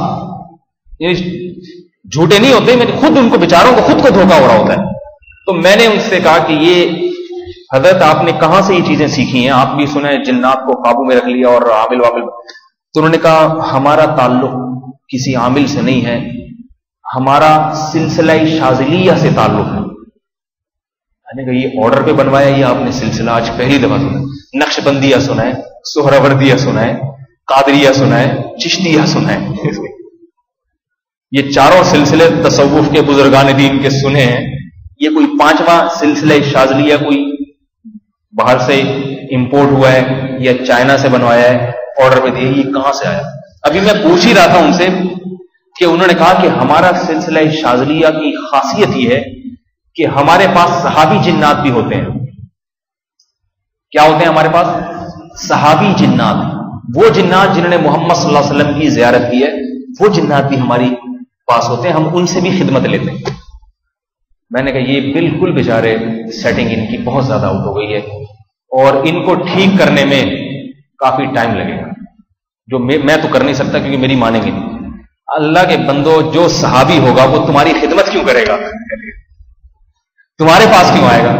[SPEAKER 1] झूठे नहीं होते, मेरे खुद उनको बेचारों को खुद को धोखा हो रहा होता है। तो मैंने उनसे कहा कि ये हजरत आपने कहां से ये चीजें सीखी हैं, आप भी सुने जिन्नात को काबू में रख लिया और आमिल वामिल। तो उन्होंने कहा हमारा ताल्लुक किसी आमिल से नहीं है, हमारा सिलसिला शाजिलिया से ताल्लुक है। मैंने कहा ये ऑर्डर पे बनवाया ये आपने सिलसिला, आज पहली दफा सुना। نقش بندیہ سنا ہے, سہروردیہ سنا ہے, قادریہ سنا ہے, چشتیہ سنا ہے. یہ چاروں سلسلے تصوف کے بزرگان دین کے سنے ہیں. یہ کوئی پانچواں سلسلہ شاذلیہ کوئی باہر سے امپورٹ ہوا ہے یا چائنا سے بنوایا ہے, آرڈر پہ دیا, یہ کہاں سے آیا؟ ابھی میں پوچھ ہی رہا تھا ان سے کہ انہوں نے کہا کہ ہمارا سلسلہ شاذلیہ کی خاصیت یہ ہے کہ ہمارے پاس صحابی جنات بھی ہوتے ہیں. کیا ہوتے ہیں ہمارے پاس؟ صحابی جنات. وہ جنات جنہوں نے محمد صلی اللہ علیہ وسلم کی زیارت کی ہے, وہ جنات بھی ہماری پاس ہوتے ہیں, ہم ان سے بھی خدمت لیتے ہیں. میں نے کہا یہ بالکل بیچارے سیٹنگ ان کی بہت زیادہ آؤٹ ہو گئی ہے, اور ان کو ٹھیک کرنے میں کافی ٹائم لگے گا, جو میں تو کر نہیں سکتا کیونکہ میری مانیں گے نہیں. اللہ کے بندو, جو صحابی ہوگا وہ تمہاری خدمت کیوں کرے گا؟ تمہارے پاس کیوں آئے گا؟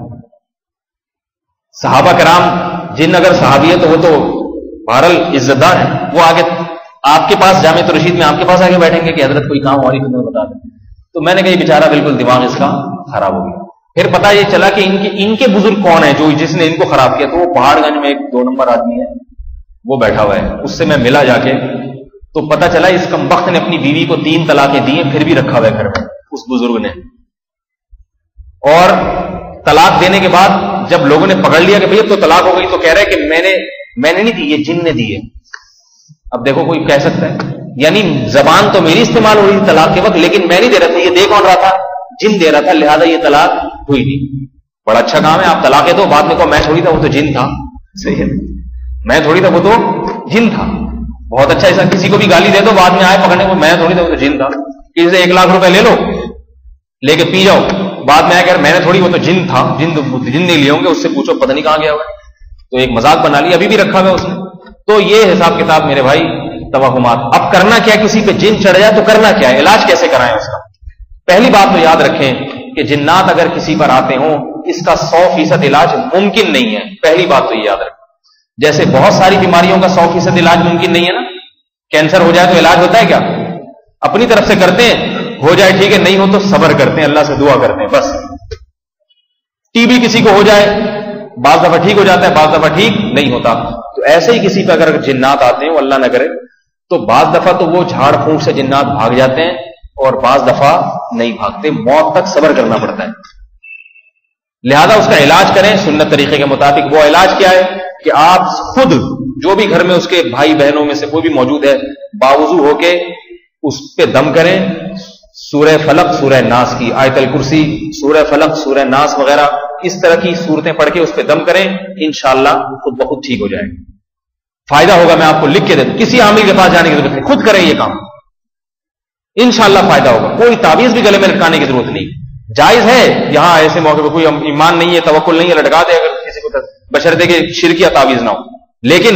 [SPEAKER 1] صحابہ کرام جن اگر صحابی ہے تو وہ تو بہرحال عزت دار ہے, وہ آگے آپ کے پاس جامع رشید میں آپ کے پاس آگے بیٹھیں گے کہ حضرت کوئی کام ہماری خدمت بتا دیں. تو میں نے کہا یہ بیچارہ بالکل دماغ اس کا خراب ہو گیا. پھر پتا یہ چلا کہ ان کے ان کے بزرگ کون ہیں جو جس نے ان کو خراب کیا, تو وہ پہاڑ گنج میں ایک دو نمبر آدمی ہے, وہ بیٹھا ہوا ہے. اس سے میں ملا جا کے تو پتا چلا اس کمبخت نے اپنی بیوی کو تین طلاقیں دی ہیں, پھر بھی رکھا ہوا ہے گھر میں اس بزرگ نے. اور طلاق دینے کے بعد جب لوگوں نے پکڑ لیا کہ بھئی تو طلاق ہو گئی, تو کہہ رہے کہ میں نے میں نے نہیں دی, یہ جن نے دی ہے. اب دیکھو کوئی کہہ سکتا ہے, یعنی زبان تو میری استعمال ہو رہی تھی طلاق کے وقت, لیکن میں نہیں دے رہا تھا, یہ دے کون رہا تھا؟ جن دے رہا تھا, لہذا یہ طلاق ہوئی تھی. بڑا اچھا کام ہے, آپ طلاقیں دو, بعد میں کہو میں تھوڑی تھا وہ تو جن تھا. صحیح ہے, میں تھوڑی تھا وہ تو جن تھا. بہت اچھا, ایسا کسی کو بھی گالی دے دو, بعد میں آئے پکڑنے کو میں تھوڑی تھا وہ تو جن تھا. کسی سے ایک لاکھ روپے لے لو, لے کے پی جاؤ, بعد میں آئے کہ میں نے تھوڑی وہ تو جن تھا, جن جن نہیں لیے ہوں گے, اس سے پوچھو پتہ نہیں کہاں گیا ہوا. تو ایک مذاق بنا لی, ابھی بھی رکھا ہوا اس نے. تو یہ حساب کتاب میرے بھائی توہمات. اب کرنا کیا, کسی پہ جن چڑھ جائے تو کرنا کیا ہے, علاج کیسے کرائیں اس کا؟ پہلی بات تو یاد رکھیں کہ جنات اگر کسی پر آتے ہوں اس کا سو فیصد علاج ممکن نہیں ہے. پہلی بات تو یہ یاد رکھیں. جیسے بہت ساری بیماریوں کا سو فیصد علاج ممکن نہیں ہے نا. کینسر ہو جائے تو علاج ہوتا ہے کیا؟ اپنی طرف سے کرتے ہیں, ہو جائے ٹھیک ہے, نہیں ہو تو صبر کرتے ہیں, اللہ سے دعا کرتے ہیں بس. ٹی بی کسی کو ہو جائے, بعض دفعہ ٹھیک ہو جاتا ہے, بعض دفعہ ٹھیک نہیں ہوتا. تو ایسے ہی کسی پہ اگر جنات آتے ہیں, وہ اللہ نہ کرے, تو بعض دفعہ تو وہ جھاڑ پھونک سے جنات بھاگ جاتے ہیں اور بعض دفعہ نہیں بھاگتے, موت تک صبر کرنا پڑتا ہے. لہذا اس کا علاج کریں سنت طریقے کے مطابق. وہ علاج کیا ہے کہ آپ خود جو بھی گھر میں اس کے بھائی بہنوں میں سے کوئی بھی موجود ہے, باوضو ہو کے اس پہ دم کریں. سورہ فلق, سورہ ناس کی آیت الکرسی, سورہ فلق, سورہ ناس وغیرہ اس طرح کی صورتیں پڑھ کے اس پہ دم کریں, انشاءاللہ خود بخود ٹھیک ہو جائے گا. فائدہ ہوگا, میں آپ کو لکھ کے دے دوں, کسی عامل کے پاس جانے کی ضرورت نہیں, خود کریں یہ کام, انشاءاللہ فائدہ ہوگا. کوئی تعویذ بھی گلے میں لٹکانے کی ضرورت نہیں. جائز ہے یہاں ایسے موقع پہ, کوئی ایمان نہیں ہے, توکل نہیں ہے, لٹکا دے اگر کسی کو, بشرطے کہ شرکیہ تعویذ نہ ہو. لیکن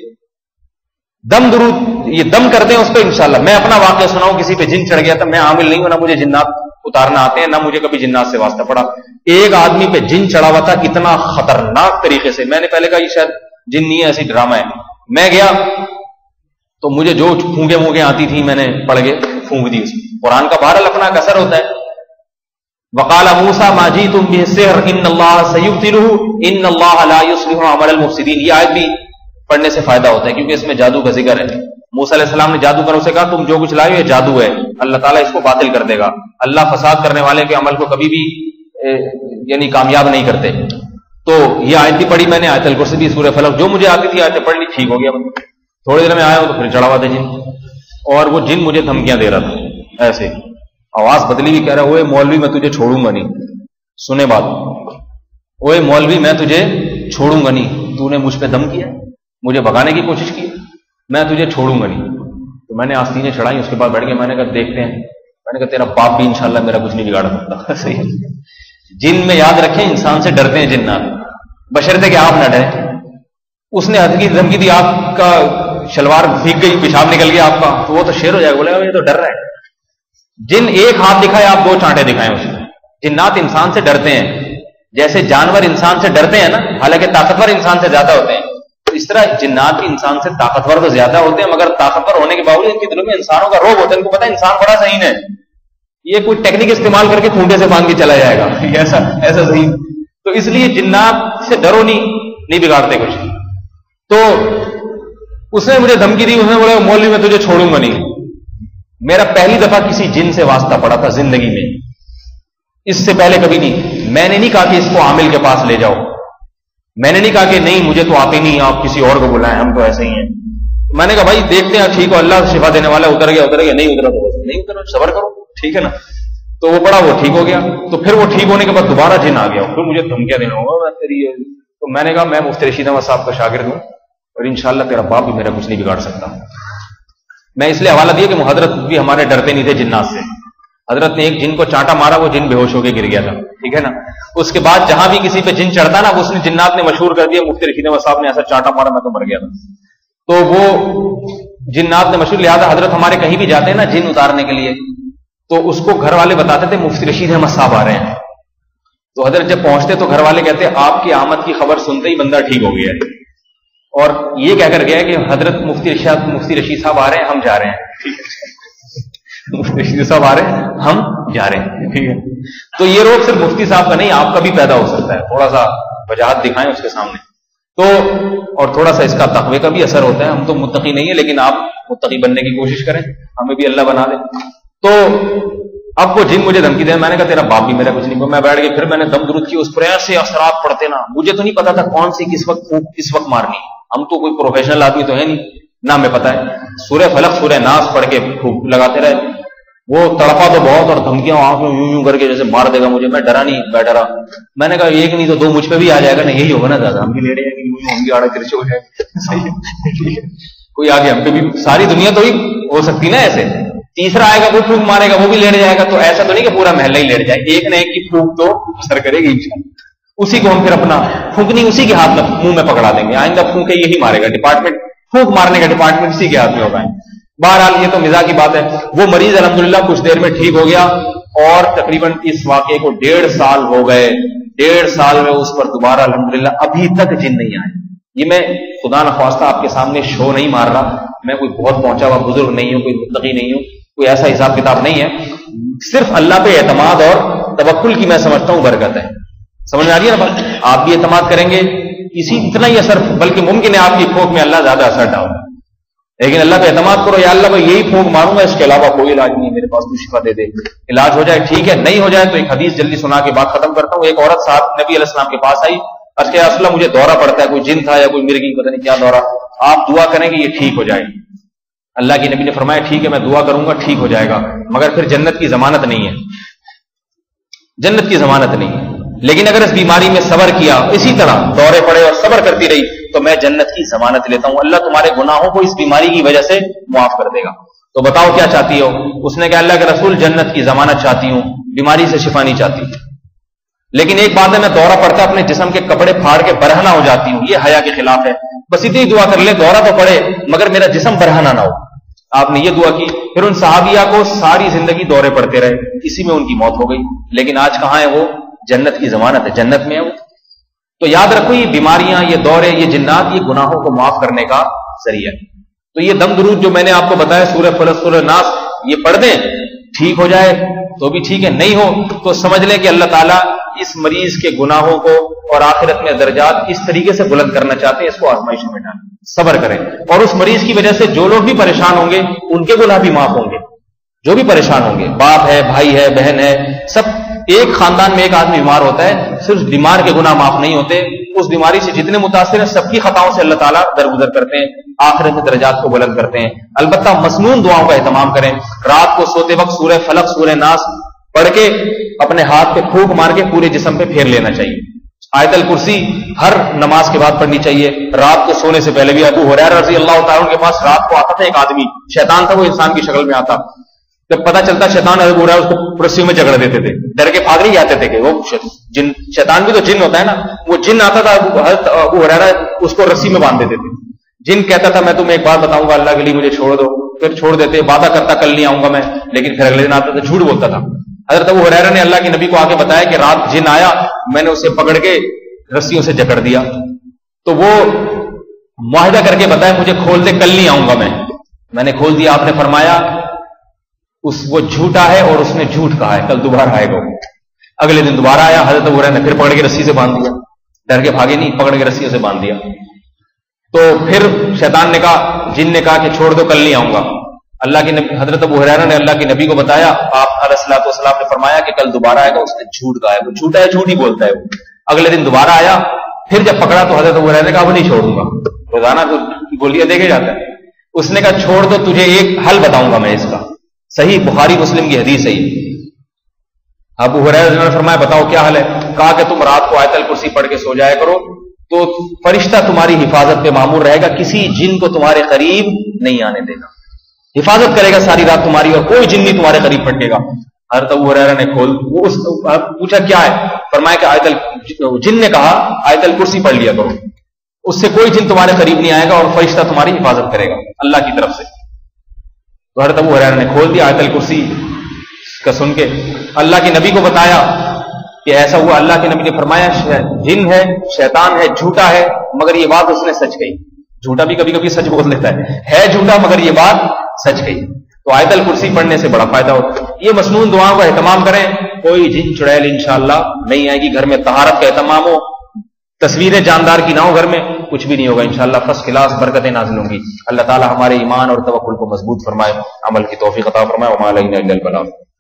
[SPEAKER 1] دم درود یہ دم کرتے ہیں اس پہ انشاءاللہ. میں اپنا واقعہ سناؤں, کسی پہ جن چڑھ گیا تھا, میں عامل نہیں ہوں, نہ مجھے جنات اتارنا آتے ہیں, نہ مجھے کبھی جنات سے واسطہ پڑا. ایک آدمی پہ جن چڑھا ہوا تھا, کتنا خطرناک طریقے سے. میں نے پہلے کہا یہ شاید جن نہیں ہے, ایسی ڈرامہ ہے. میں گیا تو مجھے جو پھونکے مونکے آتی تھی میں نے پڑھ کے پھونک دی. اس قرآن کا بہرحال اپنا ایک اثر ہوتا ہے. وقال موسیٰ ما جئتم به السحر ان اللہ سیبطلہ ان اللہ لا یصلح عمل المفسدین. یہ آیت بھی پڑھنے سے فائدہ ہوتا ہے کیونکہ اس میں جادو کا ذکر ہے. موسیٰ علیہ السلام نے جادو کروں سے کہا تم جو کچھ لائے ہو یہ جادو ہے, اللہ تعالیٰ اس کو باطل کر دے گا. اللہ فساد کرنے والے کے عمل کو کبھی بھی یعنی کامیاب نہیں کرتے. تو یہ آیت بھی پڑھی میں نے, آیت الکرسی بھی, سورہ فلق, جو مجھے آتی تھی آیتیں پڑھ لی, ٹھیک ہو گیا. تھوڑی دیر میں آیا ہوں تو پھر چڑھا ہوا تھا جن, اور وہ جن مجھے دھمکیاں دے رہا تھا ایسے. آواز بدلی بھی, کہہ رہا اوے مولوی میں تجھے چھوڑوں گا نہیں. سنے بات, اوے مولوی میں تجھے چھوڑوں گا نہیں, تو نے مجھ پہ دم کیا, مجھے بھگانے کی کوشش کی, میں تجھے چھوڑوں گا نہیں. تو میں نے آستینیں چڑھائی, اس کے بعد بیٹھ کے میں نے کہا دیکھتے ہیں. میں نے کہا تیرا باپ بھی انشاءاللہ میرا کچھ نہیں بگاڑ سکتا. صحیح. جن میں یاد رکھیں انسان سے ڈرتے ہیں جنات, بشرطے کہ آپ نہ ڈریں. اس نے حد کی دھمکی دی, آپ کا شلوار بھیگ گئی, پیشاب نکل گیا آپ کا, تو وہ تو شیر ہو جائے گا, بولے گا یہ تو ڈر رہا ہے. جن ایک ہاتھ دکھائے, آپ دو چانٹے دکھائیں اسے. جنات انسان سے ڈرتے ہیں جیسے جانور انسان سے ڈرتے ہیں نا, حالانکہ طاقتور انسان سے زیادہ ہوتے ہیں. تو اس طرح جنات بھی انسان سے طاقتور تو زیادہ ہوتے ہیں, مگر طاقتور ہونے کے باوجود ان کے دلوں میں انسانوں کا روب ہوتا ہے. ان کو پتا ہے انسان بڑا صحیح ہے, یہ کوئی ٹیکنیک استعمال کر کے کھونٹے سے باندھ کے چلا جائے گا, ایسا ایسا صحیح. تو اس لیے جنات سے ڈرو نہیں, नहीं बिगाड़ते कुछ। तो उसने मुझे धमकी दी, उसने बोला मौलवी मैं तुझे छोड़ूंगा नहीं। मेरा पहली दफा किसी जिन से वास्ता पड़ा था जिंदगी में, इससे पहले कभी नहीं। मैंने नहीं कहा कि इसको आमिल के पास ले जाओ, मैंने नहीं कहा कि नहीं मुझे तो आते नहीं, आप किसी और को बुलाएं, हम तो ऐसे ही हैं। मैंने कहा भाई देखते हैं, ठीक हो, अल्लाह शिफा देने वाला, उतर गया उतर गया, नहीं उतरा तो बस नहीं उतरा, सबर करो, ठीक है ना। तो वो पड़ा, वो ठीक हो गया। तो फिर वो ठीक होने के बाद दोबारा जिन आ गया, फिर मुझे धमकियां देना होगा तेरी। तो मैंने कहा मैं मुफ्ती रशीद अहमद साहब का शागिर्द हूं और इंशाअल्लाह तेरा बाप भी मेरा कुछ नहीं बिगाड़ सकता। मैं इसलिए हवाला दिया कि हजरत भी हमारे डरते नहीं थे जिन्नात से। हजरत ने एक जिन को चांटा मारा, वो जिन बेहोश होकर गिर गया था, ठीक है ना। उसके बाद जहां भी किसी पे जिन चढ़ता ना, उसने जिन्नात ने मशहूर कर दिया मुफ्ती रशीद अहमद साहब ने ऐसा चांटा मारा, मैं तो मर गया था। तो वो जिन्नात ने मशहूर, लिहाजा हजरत हमारे कहीं भी जाते हैं ना जिन उतारने के लिए, तो उसको घर वाले बताते थे मुफ्ती रशीद अहमद साहब आ रहे हैं। तो हजरत जब पहुंचते तो घर वाले कहते आपकी आमद की खबर सुनते ही बंदा ठीक हो गया है, और ये कहकर गया कि हजरत मुफ्ती रशीद मुफ्ती रशीद साहब आ रहे हैं, हम जा रहे हैं, ठीक है। मुफ्ती रशीद साहब आ रहे हैं, हम जा रहे हैं, ठीक है। तो ये रोग सिर्फ मुफ्ती साहब का नहीं, आपका भी पैदा हो सकता है। थोड़ा सा वजाहत दिखाएं उसके सामने। तो और थोड़ा सा इसका तकवे का भी असर होता है। हम तो मुत्तकी नहीं है, लेकिन आप मुत्तकी बनने की कोशिश करें, हमें भी अल्लाह बना दे। तो अब वो जिन मुझे धमकी दे, मैंने कहा तेरा बाप भी मेरा कुछ नहीं। मैं बैठ गया, फिर मैंने दम दुरूद की, उस पर ऐसे असरात पड़ते ना, मुझे तो नहीं पता था कौन सी किस वक्त फूंक किस वक्त मारनी। हम तो कोई प्रोफेशनल आदमी तो है नहीं ना, हमें पता है। सूरह फलक सूरह नास पढ़ के फूंक लगाते रहे। वो तड़पा तो बहुत, और धमकियां आंख में यूं यूं करके जैसे मार देगा मुझे। मैं डरा नहीं, बैठा रहा। मैंने कहा एक नहीं तो दो मुझ पे भी आ जाएगा ना, यही होगा ना दादा, हम भी लेड़े हैं, हम भी आड़ा तिरछे हो जाए, सही है, कोई आगे हम पे भी। सारी दुनिया तो ही हो सकती ना ऐसे। तीसरा आएगा वो फूंक मारेगा, वो भी लेट जाएगा। तो ऐसा तो नहीं कि पूरा महल्ला ही लेट जाए, एक न एक की फूंक तो असर करेगी इंशाअल्लाह। उसी को हम फिर अपना फूंकनी उसी के हाथ में मुंह में पकड़ा देंगे, आइंदा फूंके यही मारेगा डिपार्टमेंट, फूंक मारने का डिपार्टमेंट इसी के हाथ में होगा। बहरहाल ये तो मिजाज की बात है। वो मरीज अल्हम्दुलिल्लाह कुछ देर में ठीक हो गया, और तकरीबन इस वाकये को डेढ़ साल हो गए। डेढ़ साल में उस पर दोबारा अल्हम्दुलिल्लाह अभी तक जिन नहीं आए। ये मैं खुदा न ख्वास्ता आपके सामने शो नहीं मार रहा, मैं कोई बहुत पहुंचा हुआ बुजुर्ग नहीं हूं, कोई मुत्तकी नहीं हूं, कोई ऐसा हिसाब किताब नहीं है। सिर्फ अल्लाह पे एतमाद और तवक्कुल की मैं समझता हूं बरकत है। समझ में आ रही है ना बात? आप भी एतमाद करेंगे, इसी इतना ही असर, बल्कि मुमकिन है आपकी फूंक में अल्लाह ज्यादा असर डाले। लेकिन अल्लाह पे एतमाद करो, या अल्लाह मैं यही फूंक मारूंगा, इसके अलावा कोई इलाज नहीं, मेरे पास तो शिफा दे दे, इलाज हो जाए ठीक है, नहीं हो जाए तो एक हदीस जल्दी सुना के बात खत्म करता हूं। एक औरत साहब नबी अलैहि सलाम के पास आई, अर्ज़ किया रसूल अल्लाह मुझे दौरा पड़ता है, कोई जिन था या कोई मिर्गी, पता नहीं क्या दौरा, आप दुआ करें कि ये ठीक हो जाए। अल्लाह के नबी ने फरमाया ठीक है मैं दुआ करूंगा, ठीक हो जाएगा, मगर फिर जन्नत की जमानत नहीं है, जन्नत की जमानत नहीं है। लेकिन अगर इस बीमारी में सबर किया, इसी तरह दौरे पड़े और सबर करती रही, तो मैं जन्नत की जमानत लेता हूं, अल्लाह तुम्हारे गुनाहों को इस बीमारी की वजह से मुआफ कर देगा। तो बताओ क्या चाहती हो? उसने कहा अल्लाह के रसूल जन्नत की जमानत चाहती हूं, बीमारी से शिफा नहीं चाहती। लेकिन एक बात है, मैं दौरा पड़ता अपने जिस्म के कपड़े फाड़ के बरहना हो जाती हूं, यह हया के खिलाफ है। बस इतनी दुआ कर ले, दौरा तो पड़े मगर मेरा जिस्म बरहना ना हो। आपने ये दुआ की। फिर उन सहाबिया को सारी जिंदगी दौरे पड़ते रहे, इसी में उनकी मौत हो गई। लेकिन आज कहां है वो? जन्नत की जमानत है, जन्नत में है वो। तो याद रखो, ये बीमारियां, ये दौरे, ये जिन्नात, ये गुनाहों को माफ करने का जरिया है। तो ये दम दुरूद जो मैंने आपको बताया, सूरह फलक सूरह नास, ये पढ़ दें, ठीक हो जाए तो भी ठीक है, नहीं हो तो समझ लें कि अल्लाह ताला इस मरीज के गुनाहों को और आखिरत में दर्जात इस तरीके से बुलंद करना चाहते हैं, इसको आजमाइश में डालें, सब्र करें। और उस मरीज की वजह से जो लोग भी परेशान होंगे उनके गुनाह भी माफ होंगे, जो भी परेशान होंगे, बाप है, भाई है, बहन है, सब। एक खानदान में एक आदमी बीमार होता है, सिर्फ बीमार के गुनाह माफ नहीं होते, उस बीमारी से जितने मुतासिर हैं सबकी खताओं से अल्लाह ताला दरगुजर करते हैं, आखिरत में दर्जात को बुलंद करते हैं। अलबत्ता मसनून दुआओं का एहतमाम करें। रात को सोते वक्त सूरह फलक सूरह नास पढ़ के अपने हाथ पे फूंक मार के पूरे जिस्म पे फेर लेना चाहिए। आयतल कुर्सी हर नमाज के बाद पढ़नी चाहिए। रात को सोने से पहले भी अबू हुरैरा रज़ी अल्लाह ताला के पास रात को आता था एक आदमी, शैतान था, वो इंसान की शक्ल में आता। जब पता चलता शैतान अबू हुरैरा, उसको रस्सियों में जकड़ देते थे, डर के भाग नहीं जाते थे कि वो जिन, शैतान भी तो जिन होता है ना, वो जिन आता था, अबू हुरैरा उसको रस्सी में बांध देते थे। जिन कहता था मैं तुम्हें एक बात बताऊंगा, अल्लाह के लिए मुझे छोड़ दो, फिर छोड़ देते, वादा करता कल नहीं आऊंगा मैं, लेकिन फिर अगले दिन आता था, झूठ बोलता था। हजरत अबू हुरैरा ने अल्लाह के नबी को आके बताया कि रात जिन आया, मैंने उसे पकड़ के रस्सियों से जकड़ दिया। तो वो मुआहिदा करके बताया मुझे खोल दे, कल नहीं आऊंगा मैं। मैंने खोल दिया, आपने फरमाया उस वो झूठा है और उसने झूठ कहा है, कल दोबारा आएगा। अगले दिन दोबारा आया, हजरत अबू हुरैरा ने फिर पकड़ के रस्सी से बांध दिया। ڈر کے بھاگے نہیں, پکڑ کے رسیوں سے باندھ دیا. تو پھر شیطان نے کہا, جن نے کہا کہ چھوڑ دو کل نہیں آؤں گا. اللہ کے نبی حضرت ابو ہریرہ نے اللہ کے نبی کو بتایا, آپ علیہ الصلوۃ والسلام نے فرمایا کہ کل دوبارہ آئے گا. اس نے جھوٹ کہا ہے, وہ جھوٹا ہے, جھوٹ ہی بولتا ہے وہ. اگلے دن دوبارہ آیا, پھر جب پکڑا تو حضرت ابو ہریرہ نے کہا وہ نہیں چھوڑوں گا. روزانہ تو گولیاں دیکھے جاتا ہے. اس نے کہا چھوڑ دو, تجھے ایک حل بتاؤں گا میں اس کا. صحیح بخاری مسلم کی حدیث ہے یہ. ابو ہریرہ نے فرمایا بتاؤ کیا حل ہے. کہا کہ تم رات کو آیت الکرسی پڑھ کے سو جایا کرو تو فرشتہ تمہاری حفاظت پہ مامور رہے گا, کسی جن کو تمہارے قریب نہیں آنے دے گا, حفاظت کرے گا ساری رات تمہاری, اور کوئی جن نہیں تمہارے قریب پھٹکے گا. حضرت ابو ہریرہ نے کھول وہ اس پوچھا کیا ہے, فرمایا کہ آیت ال جن نے کہا آیت الکرسی پڑھ لیا کرو, اس سے کوئی جن تمہارے قریب نہیں آئے گا اور فرشتہ تمہاری حفاظت کرے گا اللہ کی طرف سے. تو حضرت ابو ہریرہ نے کھول دیا آیت الکرسی کا سن کے, اللہ کے نبی کو بتایا کہ ایسا ہوا. اللہ کے نبی نے فرمایا جن ہے, شیطان ہے, جھوٹا ہے, مگر یہ بات اس نے سچ کہی. جھوٹا بھی کبھی کبھی سچ بول لیتا ہے, ہے جھوٹا مگر یہ بات سچ کہی. تو آیت الکرسی پڑھنے سے بڑا فائدہ ہوتا ہے. یہ مسنون دعاؤں کا اہتمام کریں, کوئی جن چڑیل انشاءاللہ نہیں آئے گی. گھر میں طہارت کا اہتمام ہو, تصویریں جاندار کی نہ ہو گھر میں, کچھ بھی نہیں ہوگا انشاءاللہ. فرسٹ کلاس برکتیں نازل ہوں گی. اللہ تعالی ہمارے ایمان اور توکل کو مضبوط فرمائے, عمل کی توفیق عطا فرمائے. وما علینا الا البلاغ.